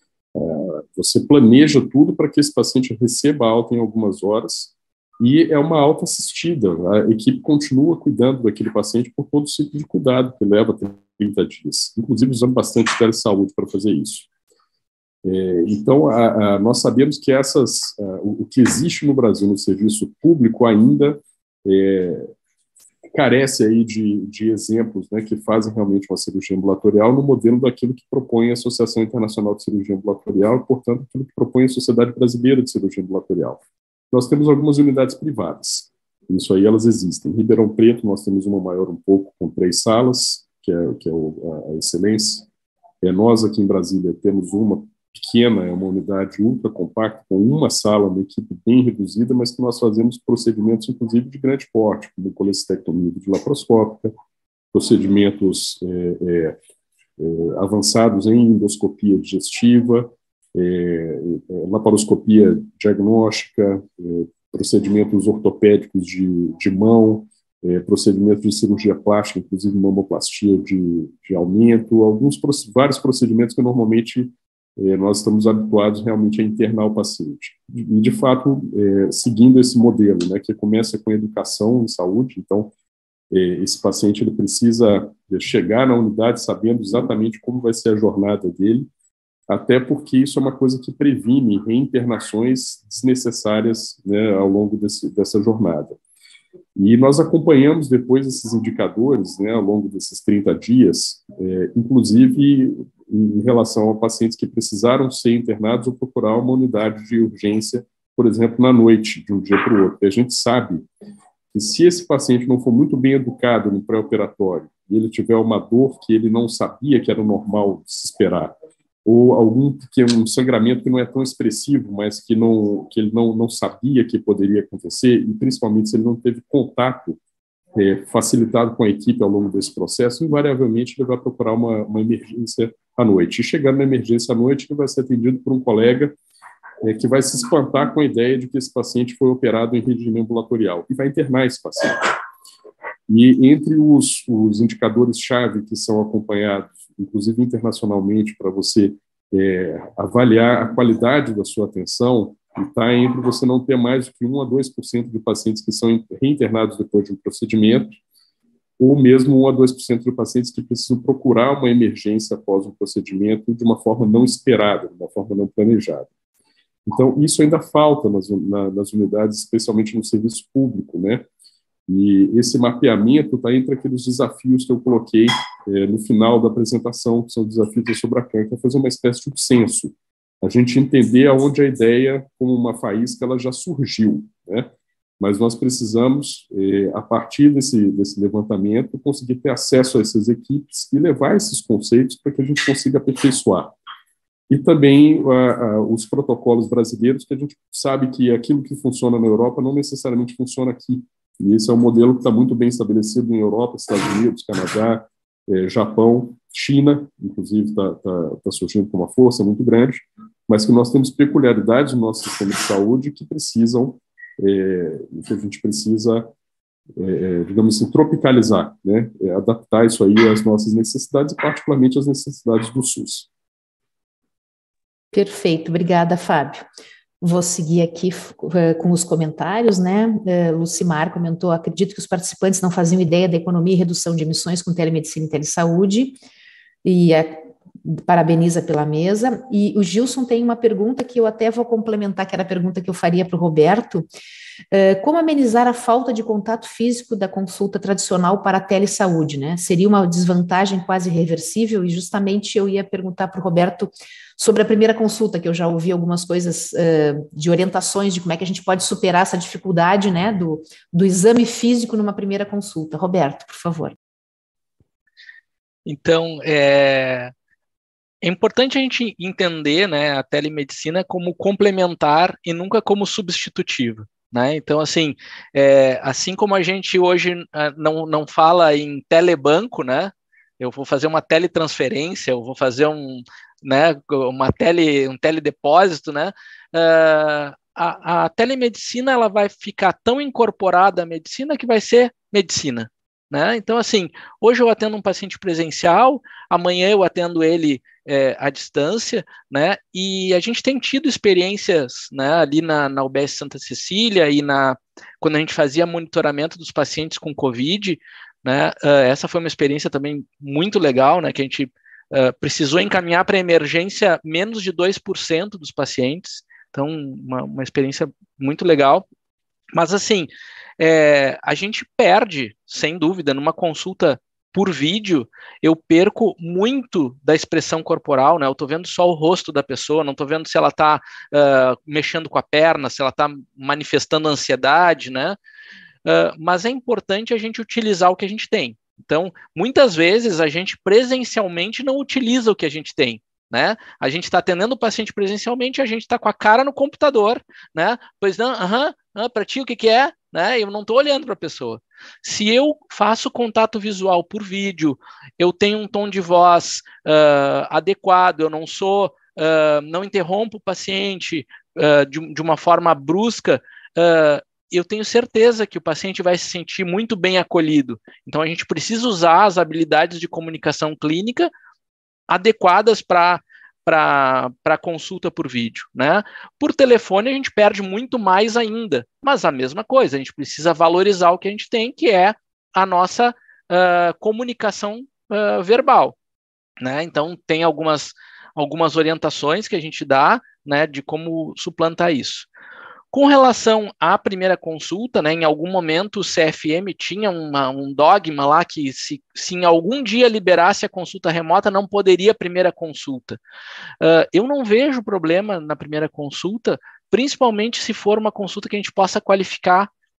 Você planeja tudo para que esse paciente receba alta em algumas horas e é uma alta assistida. A equipe continua cuidando daquele paciente por todo o ciclo de cuidado, que leva trinta dias, inclusive usando bastante telesaúde para fazer isso. É, então, a, a, nós sabemos que essas, a, o, o que existe no Brasil no serviço público ainda é, carece aí de, de exemplos, né, que fazem realmente uma cirurgia ambulatorial no modelo daquilo que propõe a Associação Internacional de Cirurgia Ambulatorial e, portanto, aquilo que propõe a Sociedade Brasileira de Cirurgia Ambulatorial. Nós temos algumas unidades privadas, isso aí elas existem. Em Ribeirão Preto nós temos uma maior um pouco, com três salas, que é, que é o, a, a excelência. É, nós aqui em Brasília temos uma pequena, é uma unidade ultra compacta, com uma sala, uma equipe bem reduzida, mas que nós fazemos procedimentos, inclusive, de grande porte, como colecistectomia de laparoscópica, procedimentos é, é, é, avançados em endoscopia digestiva, é, é, laparoscopia diagnóstica, é, procedimentos ortopédicos de, de mão, é, procedimentos de cirurgia plástica, inclusive mamoplastia de, de aumento, alguns, vários procedimentos que normalmente nós estamos habituados realmente a internar o paciente. E, de fato, é, seguindo esse modelo, né, que começa com educação em saúde, então, é, esse paciente ele precisa chegar na unidade sabendo exatamente como vai ser a jornada dele, até porque isso é uma coisa que previne reinternações desnecessárias, né, ao longo desse, dessa jornada. E nós acompanhamos depois esses indicadores, né, ao longo desses trinta dias, é, inclusive em relação a pacientes que precisaram ser internados ou procurar uma unidade de urgência, por exemplo, na noite, de um dia para o outro. E a gente sabe que se esse paciente não for muito bem educado no pré-operatório e ele tiver uma dor que ele não sabia que era normal de se esperar, ou algum pequeno sangramento que não é tão expressivo, mas que, não, que ele não, não sabia que poderia acontecer, e principalmente se ele não teve contato é, facilitado com a equipe ao longo desse processo, invariavelmente ele vai procurar uma, uma emergência à noite. E chegando na emergência à noite, ele vai ser atendido por um colega é, que vai se espantar com a ideia de que esse paciente foi operado em regime ambulatorial e vai internar esse paciente. E entre os, os indicadores-chave que são acompanhados, inclusive internacionalmente, para você é, avaliar a qualidade da sua atenção, está entre você não ter mais do que um a dois por cento de pacientes que são reinternados depois de um procedimento, ou mesmo um a dois por cento de pacientes que precisam procurar uma emergência após um procedimento de uma forma não esperada, de uma forma não planejada. Então, isso ainda falta nas, na, nas unidades, especialmente no serviço público, né? E esse mapeamento está entre aqueles desafios que eu coloquei é, no final da apresentação, que são desafios da Sobracan, que é fazer uma espécie de um censo. A gente entender aonde a ideia, como uma faísca, ela já surgiu, né? Mas nós precisamos, é, a partir desse, desse levantamento, conseguir ter acesso a essas equipes e levar esses conceitos para que a gente consiga aperfeiçoar. E também a, a, os protocolos brasileiros, que a gente sabe que aquilo que funciona na Europa não necessariamente funciona aqui. E esse é um modelo que está muito bem estabelecido em Europa, Estados Unidos, Canadá, eh, Japão, China, inclusive está tá, tá surgindo com uma força muito grande, mas que nós temos peculiaridades no nosso sistema de saúde que precisam, eh, que a gente precisa, eh, digamos assim, tropicalizar, né? É, adaptar isso aí às nossas necessidades, e particularmente às necessidades do SUS. Perfeito, obrigada, Fábio. Vou seguir aqui uh, com os comentários, né? Uh, Lucimar comentou: acredito que os participantes não faziam ideia da economia e redução de emissões com telemedicina e telesaúde, e uh, parabeniza pela mesa. E o Gilson tem uma pergunta que eu até vou complementar, que era a pergunta que eu faria para o Roberto: uh, como amenizar a falta de contato físico da consulta tradicional para a telesaúde, né? Seria uma desvantagem quase irreversível, e justamente eu ia perguntar para o Roberto sobre a primeira consulta, que eu já ouvi algumas coisas uh, de orientações de como é que a gente pode superar essa dificuldade, né, do, do exame físico numa primeira consulta. Roberto, por favor. Então, é, é importante a gente entender, né, a telemedicina como complementar e nunca como substitutiva. Né? Então, assim, é, assim como a gente hoje não, não fala em telebanco, né, eu vou fazer uma teletransferência, eu vou fazer um, né, uma tele, um teledepósito, né, uh, a, a telemedicina ela vai ficar tão incorporada à medicina que vai ser medicina. Né? Então, assim, hoje eu atendo um paciente presencial, amanhã eu atendo ele é, à distância, né? E a gente tem tido experiências, né, ali na, na U B S Santa Cecília e na, quando a gente fazia monitoramento dos pacientes com Covid, né? Uh, essa foi uma experiência também muito legal, né? Que a gente uh, precisou encaminhar para emergência menos de dois por cento dos pacientes, então uma, uma experiência muito legal. Mas, assim, é, a gente perde, sem dúvida, numa consulta por vídeo, eu perco muito da expressão corporal, né? Eu estou vendo só o rosto da pessoa, não estou vendo se ela está uh, mexendo com a perna, se ela está manifestando ansiedade, né? Uh, mas é importante a gente utilizar o que a gente tem. Então, muitas vezes, a gente presencialmente não utiliza o que a gente tem. Né? A gente está atendendo o paciente presencialmente, a gente está com a cara no computador, né? Pois não, aham, uh-huh, para ti o que, que é? Né? Eu não estou olhando para a pessoa. Se eu faço contato visual por vídeo, eu tenho um tom de voz uh, adequado, eu não sou, uh, não interrompo o paciente uh, de, de uma forma brusca, uh, eu tenho certeza que o paciente vai se sentir muito bem acolhido. Então, a gente precisa usar as habilidades de comunicação clínica adequadas para para consulta por vídeo, né? Por telefone a gente perde muito mais ainda, mas a mesma coisa, a gente precisa valorizar o que a gente tem, que é a nossa uh, comunicação uh, verbal, né? Então tem algumas, algumas orientações que a gente dá, né, de como suplantar isso. Com relação à primeira consulta, né, em algum momento o C F M tinha uma, um dogma lá que se, se em algum dia liberasse a consulta remota, não poderia a primeira consulta. Uh, eu não vejo problema na primeira consulta, principalmente se for uma consulta que a gente possa qualificar,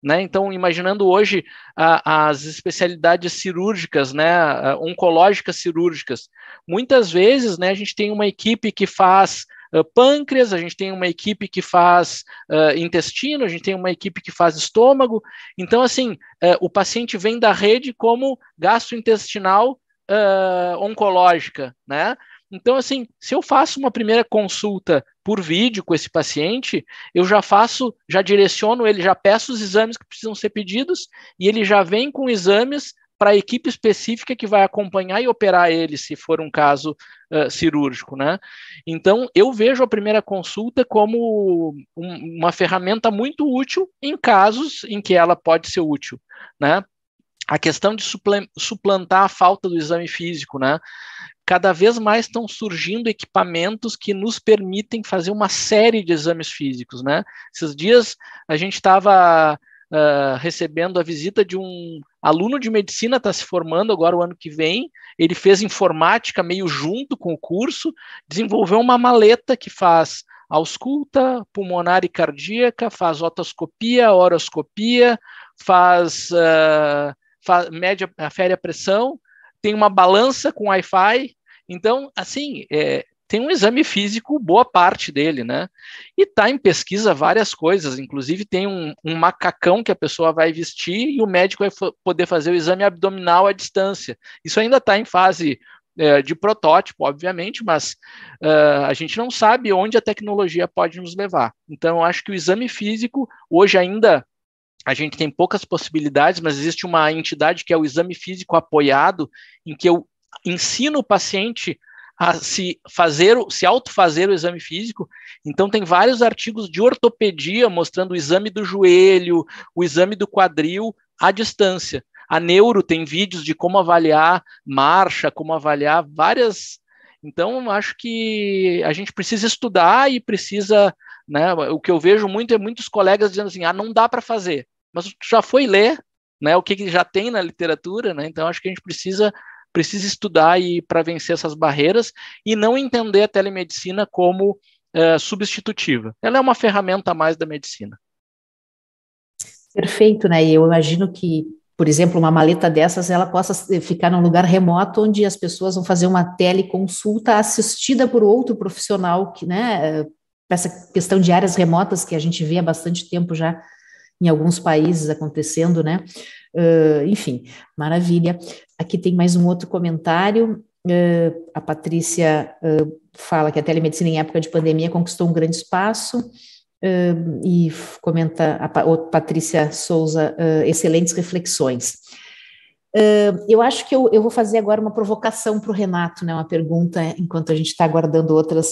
né? Então, imaginando hoje a, as especialidades cirúrgicas, né, oncológicas cirúrgicas, muitas vezes, né, a gente tem uma equipe que faz uh, pâncreas, a gente tem uma equipe que faz uh, intestino, a gente tem uma equipe que faz estômago. Então, assim, uh, o paciente vem da rede como gastrointestinal uh, oncológica, né? Então, assim, se eu faço uma primeira consulta por vídeo com esse paciente, eu já faço, já direciono ele, já peço os exames que precisam ser pedidos e ele já vem com exames para a equipe específica que vai acompanhar e operar ele, se for um caso uh, cirúrgico, né? Então, eu vejo a primeira consulta como um, uma ferramenta muito útil em casos em que ela pode ser útil, né? A questão de suplantar a falta do exame físico, né? Cada vez mais estão surgindo equipamentos que nos permitem fazer uma série de exames físicos, né? Esses dias a gente estava uh, recebendo a visita de um aluno de medicina, está se formando agora o ano que vem, ele fez informática meio junto com o curso, desenvolveu uma maleta que faz ausculta pulmonar e cardíaca, faz otoscopia, horoscopia, faz, uh, faz mede, afere a pressão, tem uma balança com Wi-Fi. Então, assim, é, tem um exame físico, boa parte dele, né? E está em pesquisa várias coisas, inclusive tem um, um macacão que a pessoa vai vestir e o médico vai poder fazer o exame abdominal à distância. Isso ainda está em fase é, de protótipo, obviamente, mas uh, a gente não sabe onde a tecnologia pode nos levar. Então, eu acho que o exame físico, hoje ainda, a gente tem poucas possibilidades, mas existe uma entidade que é o exame físico apoiado, em que eu ensino o paciente a se fazer, se autofazer o exame físico. Então tem vários artigos de ortopedia mostrando o exame do joelho, o exame do quadril à distância. A neuro tem vídeos de como avaliar marcha, como avaliar várias. Então acho que a gente precisa estudar e precisa, né, o que eu vejo muito é muitos colegas dizendo assim, ah, não dá para fazer, mas tu já foi ler, né, o que, que já tem na literatura, né? Então acho que a gente precisa precisa estudar e para vencer essas barreiras e não entender a telemedicina como uh, substitutiva. Ela é uma ferramenta a mais da medicina. Perfeito, né? E eu imagino que, por exemplo, uma maleta dessas, ela possa ficar num lugar remoto onde as pessoas vão fazer uma teleconsulta assistida por outro profissional, que, né, essa questão de áreas remotas que a gente vê há bastante tempo já em alguns países acontecendo, né? Uh, enfim, maravilha. Aqui tem mais um outro comentário. Uh, a Patrícia uh, fala que a telemedicina em época de pandemia conquistou um grande espaço uh, e comenta a, a Patrícia Souza, uh, excelentes reflexões. Uh, eu acho que eu, eu vou fazer agora uma provocação para o Renato, né? Uma pergunta, enquanto a gente está aguardando outras.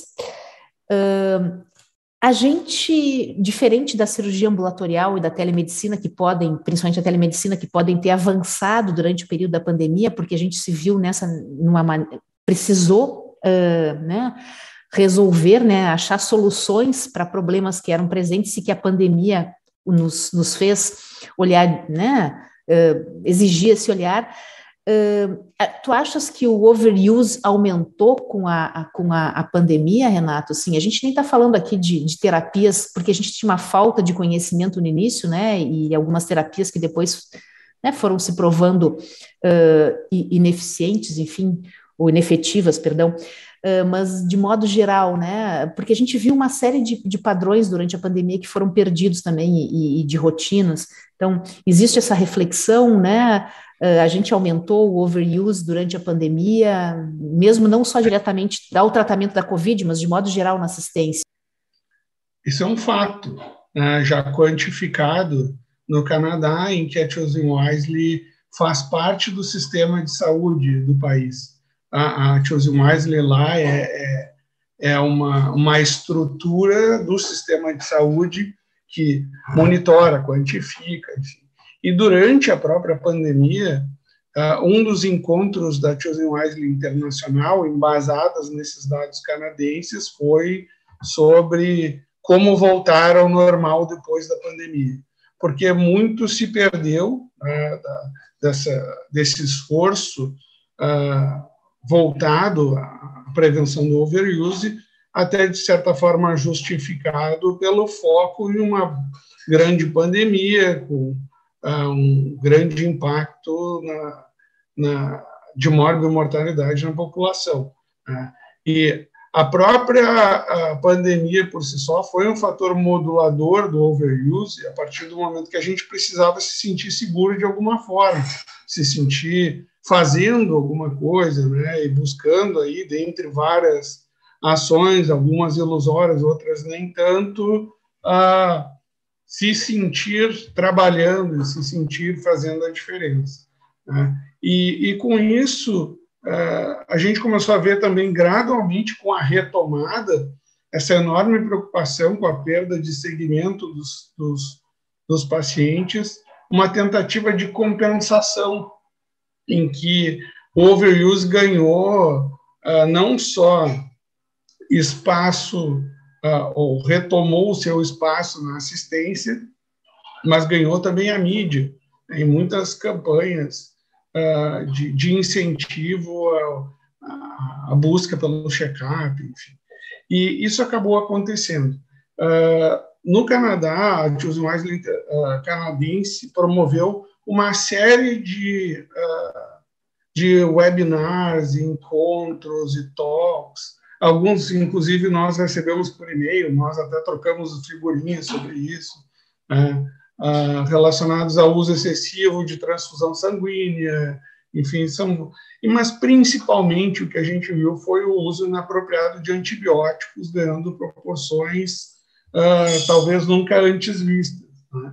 Uh, A gente, diferente da cirurgia ambulatorial e da telemedicina que podem, principalmente a telemedicina que podem ter avançado durante o período da pandemia, porque a gente se viu nessa, numa, precisou uh, né, resolver, né, achar soluções para problemas que eram presentes e que a pandemia nos, nos fez olhar, né, uh, exigir esse olhar. Uh, tu achas que o overuse aumentou com a, a, com a, a pandemia, Renato? Assim, a gente nem está falando aqui de, de terapias, porque a gente tinha uma falta de conhecimento no início, né, e algumas terapias que depois, né, foram se provando uh, ineficientes, enfim, ou inefetivas, perdão, uh, mas de modo geral, né, porque a gente viu uma série de, de padrões durante a pandemia que foram perdidos também e, e de rotinas. Então, existe essa reflexão, né? Uh, a gente aumentou o overuse durante a pandemia, mesmo não só diretamente ao tratamento da Covid, mas de modo geral na assistência. Isso é um fato, né, já quantificado no Canadá, em que a Choosing Wisely faz parte do sistema de saúde do país. A, a Choosing Wisely lá é, é, é uma, uma estrutura do sistema de saúde que monitora, quantifica, enfim. E durante a própria pandemia, uh, um dos encontros da Choosing Wisely Internacional, embasadas nesses dados canadenses, foi sobre como voltar ao normal depois da pandemia. Porque muito se perdeu uh, da, dessa, desse esforço uh, voltado à prevenção do overuse, até de certa forma justificado pelo foco em uma grande pandemia, com uh, um grande impacto na, na, de morbimortalidade na população. Né? E a própria a pandemia, por si só, foi um fator modulador do overuse, a partir do momento que a gente precisava se sentir seguro de alguma forma, se sentir fazendo alguma coisa, né, e buscando aí, dentre várias ações, algumas ilusórias, outras nem tanto, a se sentir trabalhando, se sentir fazendo a diferença. Né? E, e com isso, a gente começou a ver também gradualmente, com a retomada, essa enorme preocupação com a perda de segmento dos, dos, dos pacientes, uma tentativa de compensação, em que o overuse ganhou uh, não só espaço, uh, ou retomou o seu espaço na assistência, mas ganhou também a mídia, né, em muitas campanhas uh, de, de incentivo à, à busca pelo check-up, enfim. E isso acabou acontecendo. Uh, no Canadá, a Choosing Wisely uh, canadense promoveu uma série de, uh, de webinars, encontros e talks, alguns, inclusive, nós recebemos por e-mail, nós até trocamos figurinhas sobre isso, né, uh, relacionados ao uso excessivo de transfusão sanguínea, enfim, são... Mas, principalmente, o que a gente viu foi o uso inapropriado de antibióticos, ganhando proporções uh, talvez nunca antes vistas, né?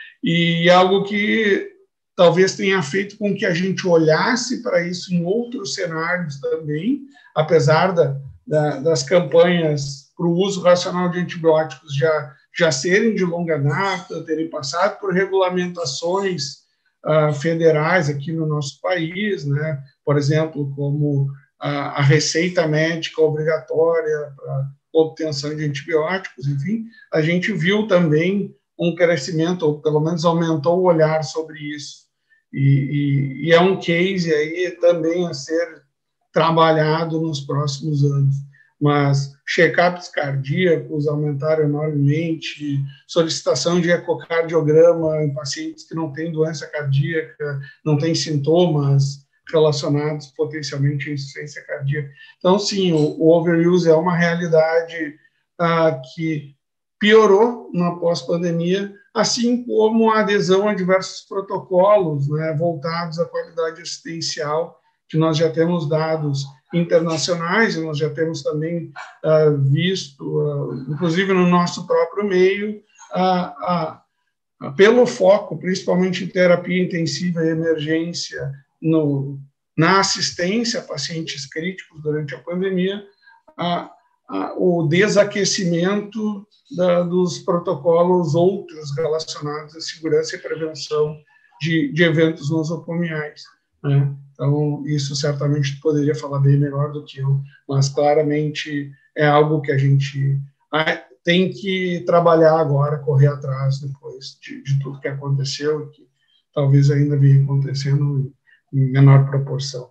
E algo que talvez tenha feito com que a gente olhasse para isso em outros cenários também, apesar da, da, das campanhas para o uso racional de antibióticos já, já serem de longa data, terem passado por regulamentações uh, federais aqui no nosso país, né? Por exemplo, como a, a receita médica obrigatória para obtenção de antibióticos, enfim, a gente viu também um crescimento, ou pelo menos aumentou o olhar sobre isso. E, e, e é um case aí também a ser trabalhado nos próximos anos. Mas check-ups cardíacos aumentaram enormemente, solicitação de ecocardiograma em pacientes que não têm doença cardíaca, não têm sintomas relacionados potencialmente à insuficiência cardíaca. Então, sim, o, o overuse é uma realidade ah, que piorou na pós-pandemia, assim como a adesão a diversos protocolos, né, voltados à qualidade assistencial, que nós já temos dados internacionais, e nós já temos também uh, visto, uh, inclusive no nosso próprio meio, uh, uh, uh, pelo foco, principalmente em terapia intensiva e emergência, no, na assistência a pacientes críticos durante a pandemia, uh, uh, o desaquecimento da, dos protocolos outros relacionados à segurança e prevenção de, de eventos nosocomiais, né? Então, isso certamente poderia falar bem melhor do que eu, mas claramente é algo que a gente tem que trabalhar agora, correr atrás depois de, de tudo que aconteceu e que talvez ainda venha acontecendo em menor proporção.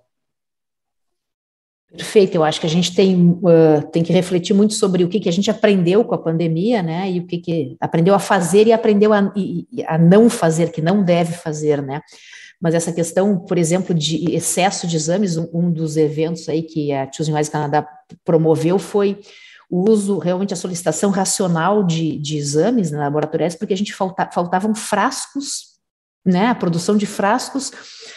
Perfeito, eu acho que a gente tem, uh, tem que refletir muito sobre o que, que a gente aprendeu com a pandemia, né, e o que, que aprendeu a fazer e aprendeu a, e, a não fazer, que não deve fazer, né. Mas essa questão, por exemplo, de excesso de exames, um, um dos eventos aí que a Choosing Wisely Canadá promoveu foi o uso, realmente a solicitação racional de, de exames, né, laboratoriais, porque a gente falta, faltavam frascos, né, a produção de frascos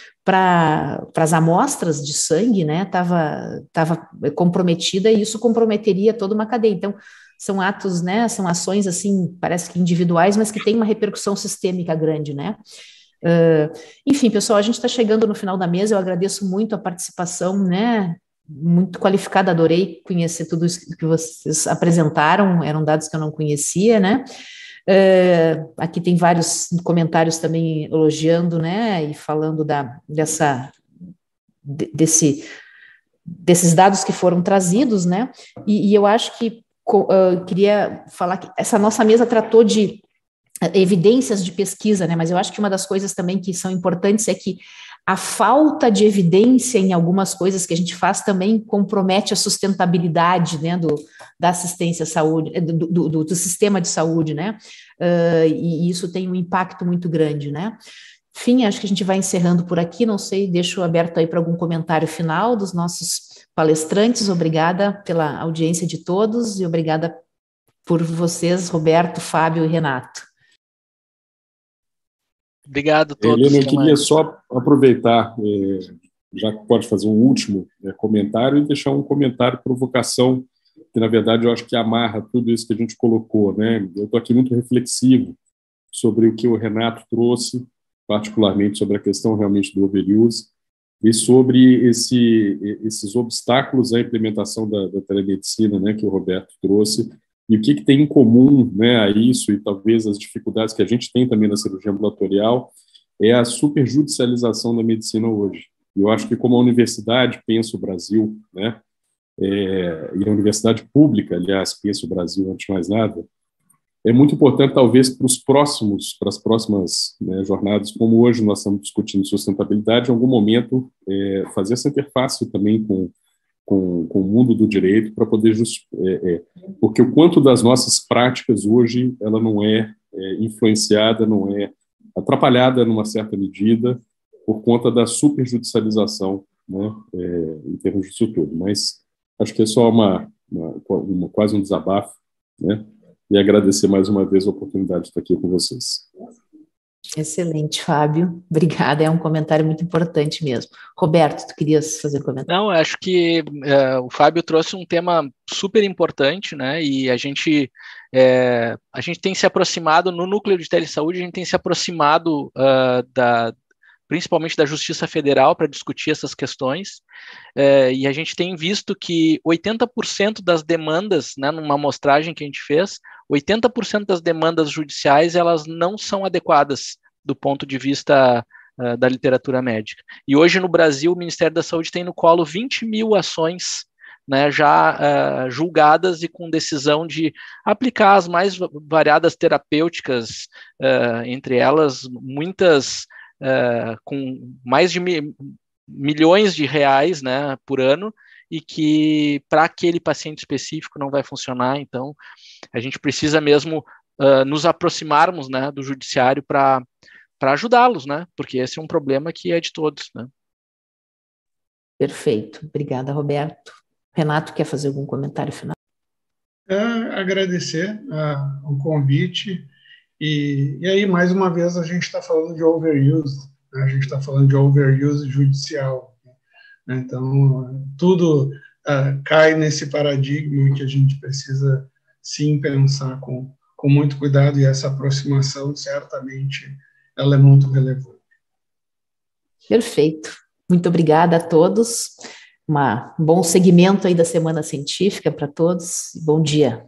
para as amostras de sangue, né, estava tava comprometida e isso comprometeria toda uma cadeia. Então, são atos, né, são ações, assim, parece que individuais, mas que têm uma repercussão sistêmica grande, né. Uh, enfim, pessoal, a gente está chegando no final da mesa, eu agradeço muito a participação, né, muito qualificada, adorei conhecer tudo isso que vocês apresentaram, eram dados que eu não conhecia, né, uh, aqui tem vários comentários também elogiando, né, e falando da, dessa, desse, desses dados que foram trazidos, né, e, e eu acho que uh, queria falar que essa nossa mesa tratou de evidências de pesquisa, né, mas eu acho que uma das coisas também que são importantes é que a falta de evidência em algumas coisas que a gente faz também compromete a sustentabilidade, né, do, da assistência à saúde, do, do, do, do sistema de saúde, né, uh, e isso tem um impacto muito grande, né. Enfim, acho que a gente vai encerrando por aqui, não sei, deixo aberto aí para algum comentário final dos nossos palestrantes. Obrigada pela audiência de todos e obrigada por vocês, Roberto, Fábio e Renato. Obrigado a todos. Helena, eu queria só aproveitar, é, já que pode fazer um último é, comentário, e deixar um comentário, provocação, que, na verdade, eu acho que amarra tudo isso que a gente colocou, né? Eu estou aqui muito reflexivo sobre o que o Renato trouxe, particularmente sobre a questão realmente do overuse, e sobre esse, esses obstáculos à implementação da, da telemedicina, né, que o Roberto trouxe, e o que, que tem em comum, né, a isso, e talvez as dificuldades que a gente tem também na cirurgia ambulatorial, é a superjudicialização da medicina hoje. E eu acho que como a universidade pensa o Brasil, né, é, e a universidade pública, aliás, pensa o Brasil antes de mais nada, é muito importante, talvez, para os próximos, para as próximas, né, jornadas, como hoje nós estamos discutindo sustentabilidade, em algum momento é, fazer essa interface também com Com, com o mundo do direito, para poder just, é, é, porque o quanto das nossas práticas hoje ela não é, é influenciada, não é atrapalhada numa certa medida por conta da superjudicialização, né, é, em termos disso tudo. Mas acho que é só uma, uma, uma quase um desabafo, né, e agradecer mais uma vez a oportunidade de estar aqui com vocês. Excelente, Fábio. Obrigada, é um comentário muito importante mesmo. Roberto, tu querias fazer um comentário? Não, acho que uh, o Fábio trouxe um tema super importante, né, e a gente, é, a gente tem se aproximado, no núcleo de telesaúde, a gente tem se aproximado uh, da, principalmente da Justiça Federal para discutir essas questões, é, e a gente tem visto que oitenta por cento das demandas, né, numa amostragem que a gente fez, oitenta por cento das demandas judiciais, elas não são adequadas do ponto de vista uh, da literatura médica. E hoje no Brasil, o Ministério da Saúde tem no colo vinte mil ações, né, já uh, julgadas e com decisão de aplicar as mais variadas terapêuticas, uh, entre elas muitas uh, com mais de mi milhões de reais, né, por ano, e que para aquele paciente específico não vai funcionar. Então, a gente precisa mesmo uh, nos aproximarmos, né, do judiciário para para ajudá-los, né, porque esse é um problema que é de todos, né. Perfeito. Obrigada, Roberto. Renato, quer fazer algum comentário final? É, agradecer uh, o convite e, e aí, mais uma vez, a gente está falando de overuse, né? A gente está falando de overuse judicial. Então, tudo uh, cai nesse paradigma que a gente precisa, sim, pensar com, com muito cuidado, e essa aproximação, certamente, ela é muito relevante. Perfeito. Muito obrigada a todos. Uma, um bom segmento aí da Semana Científica para todos. Bom dia.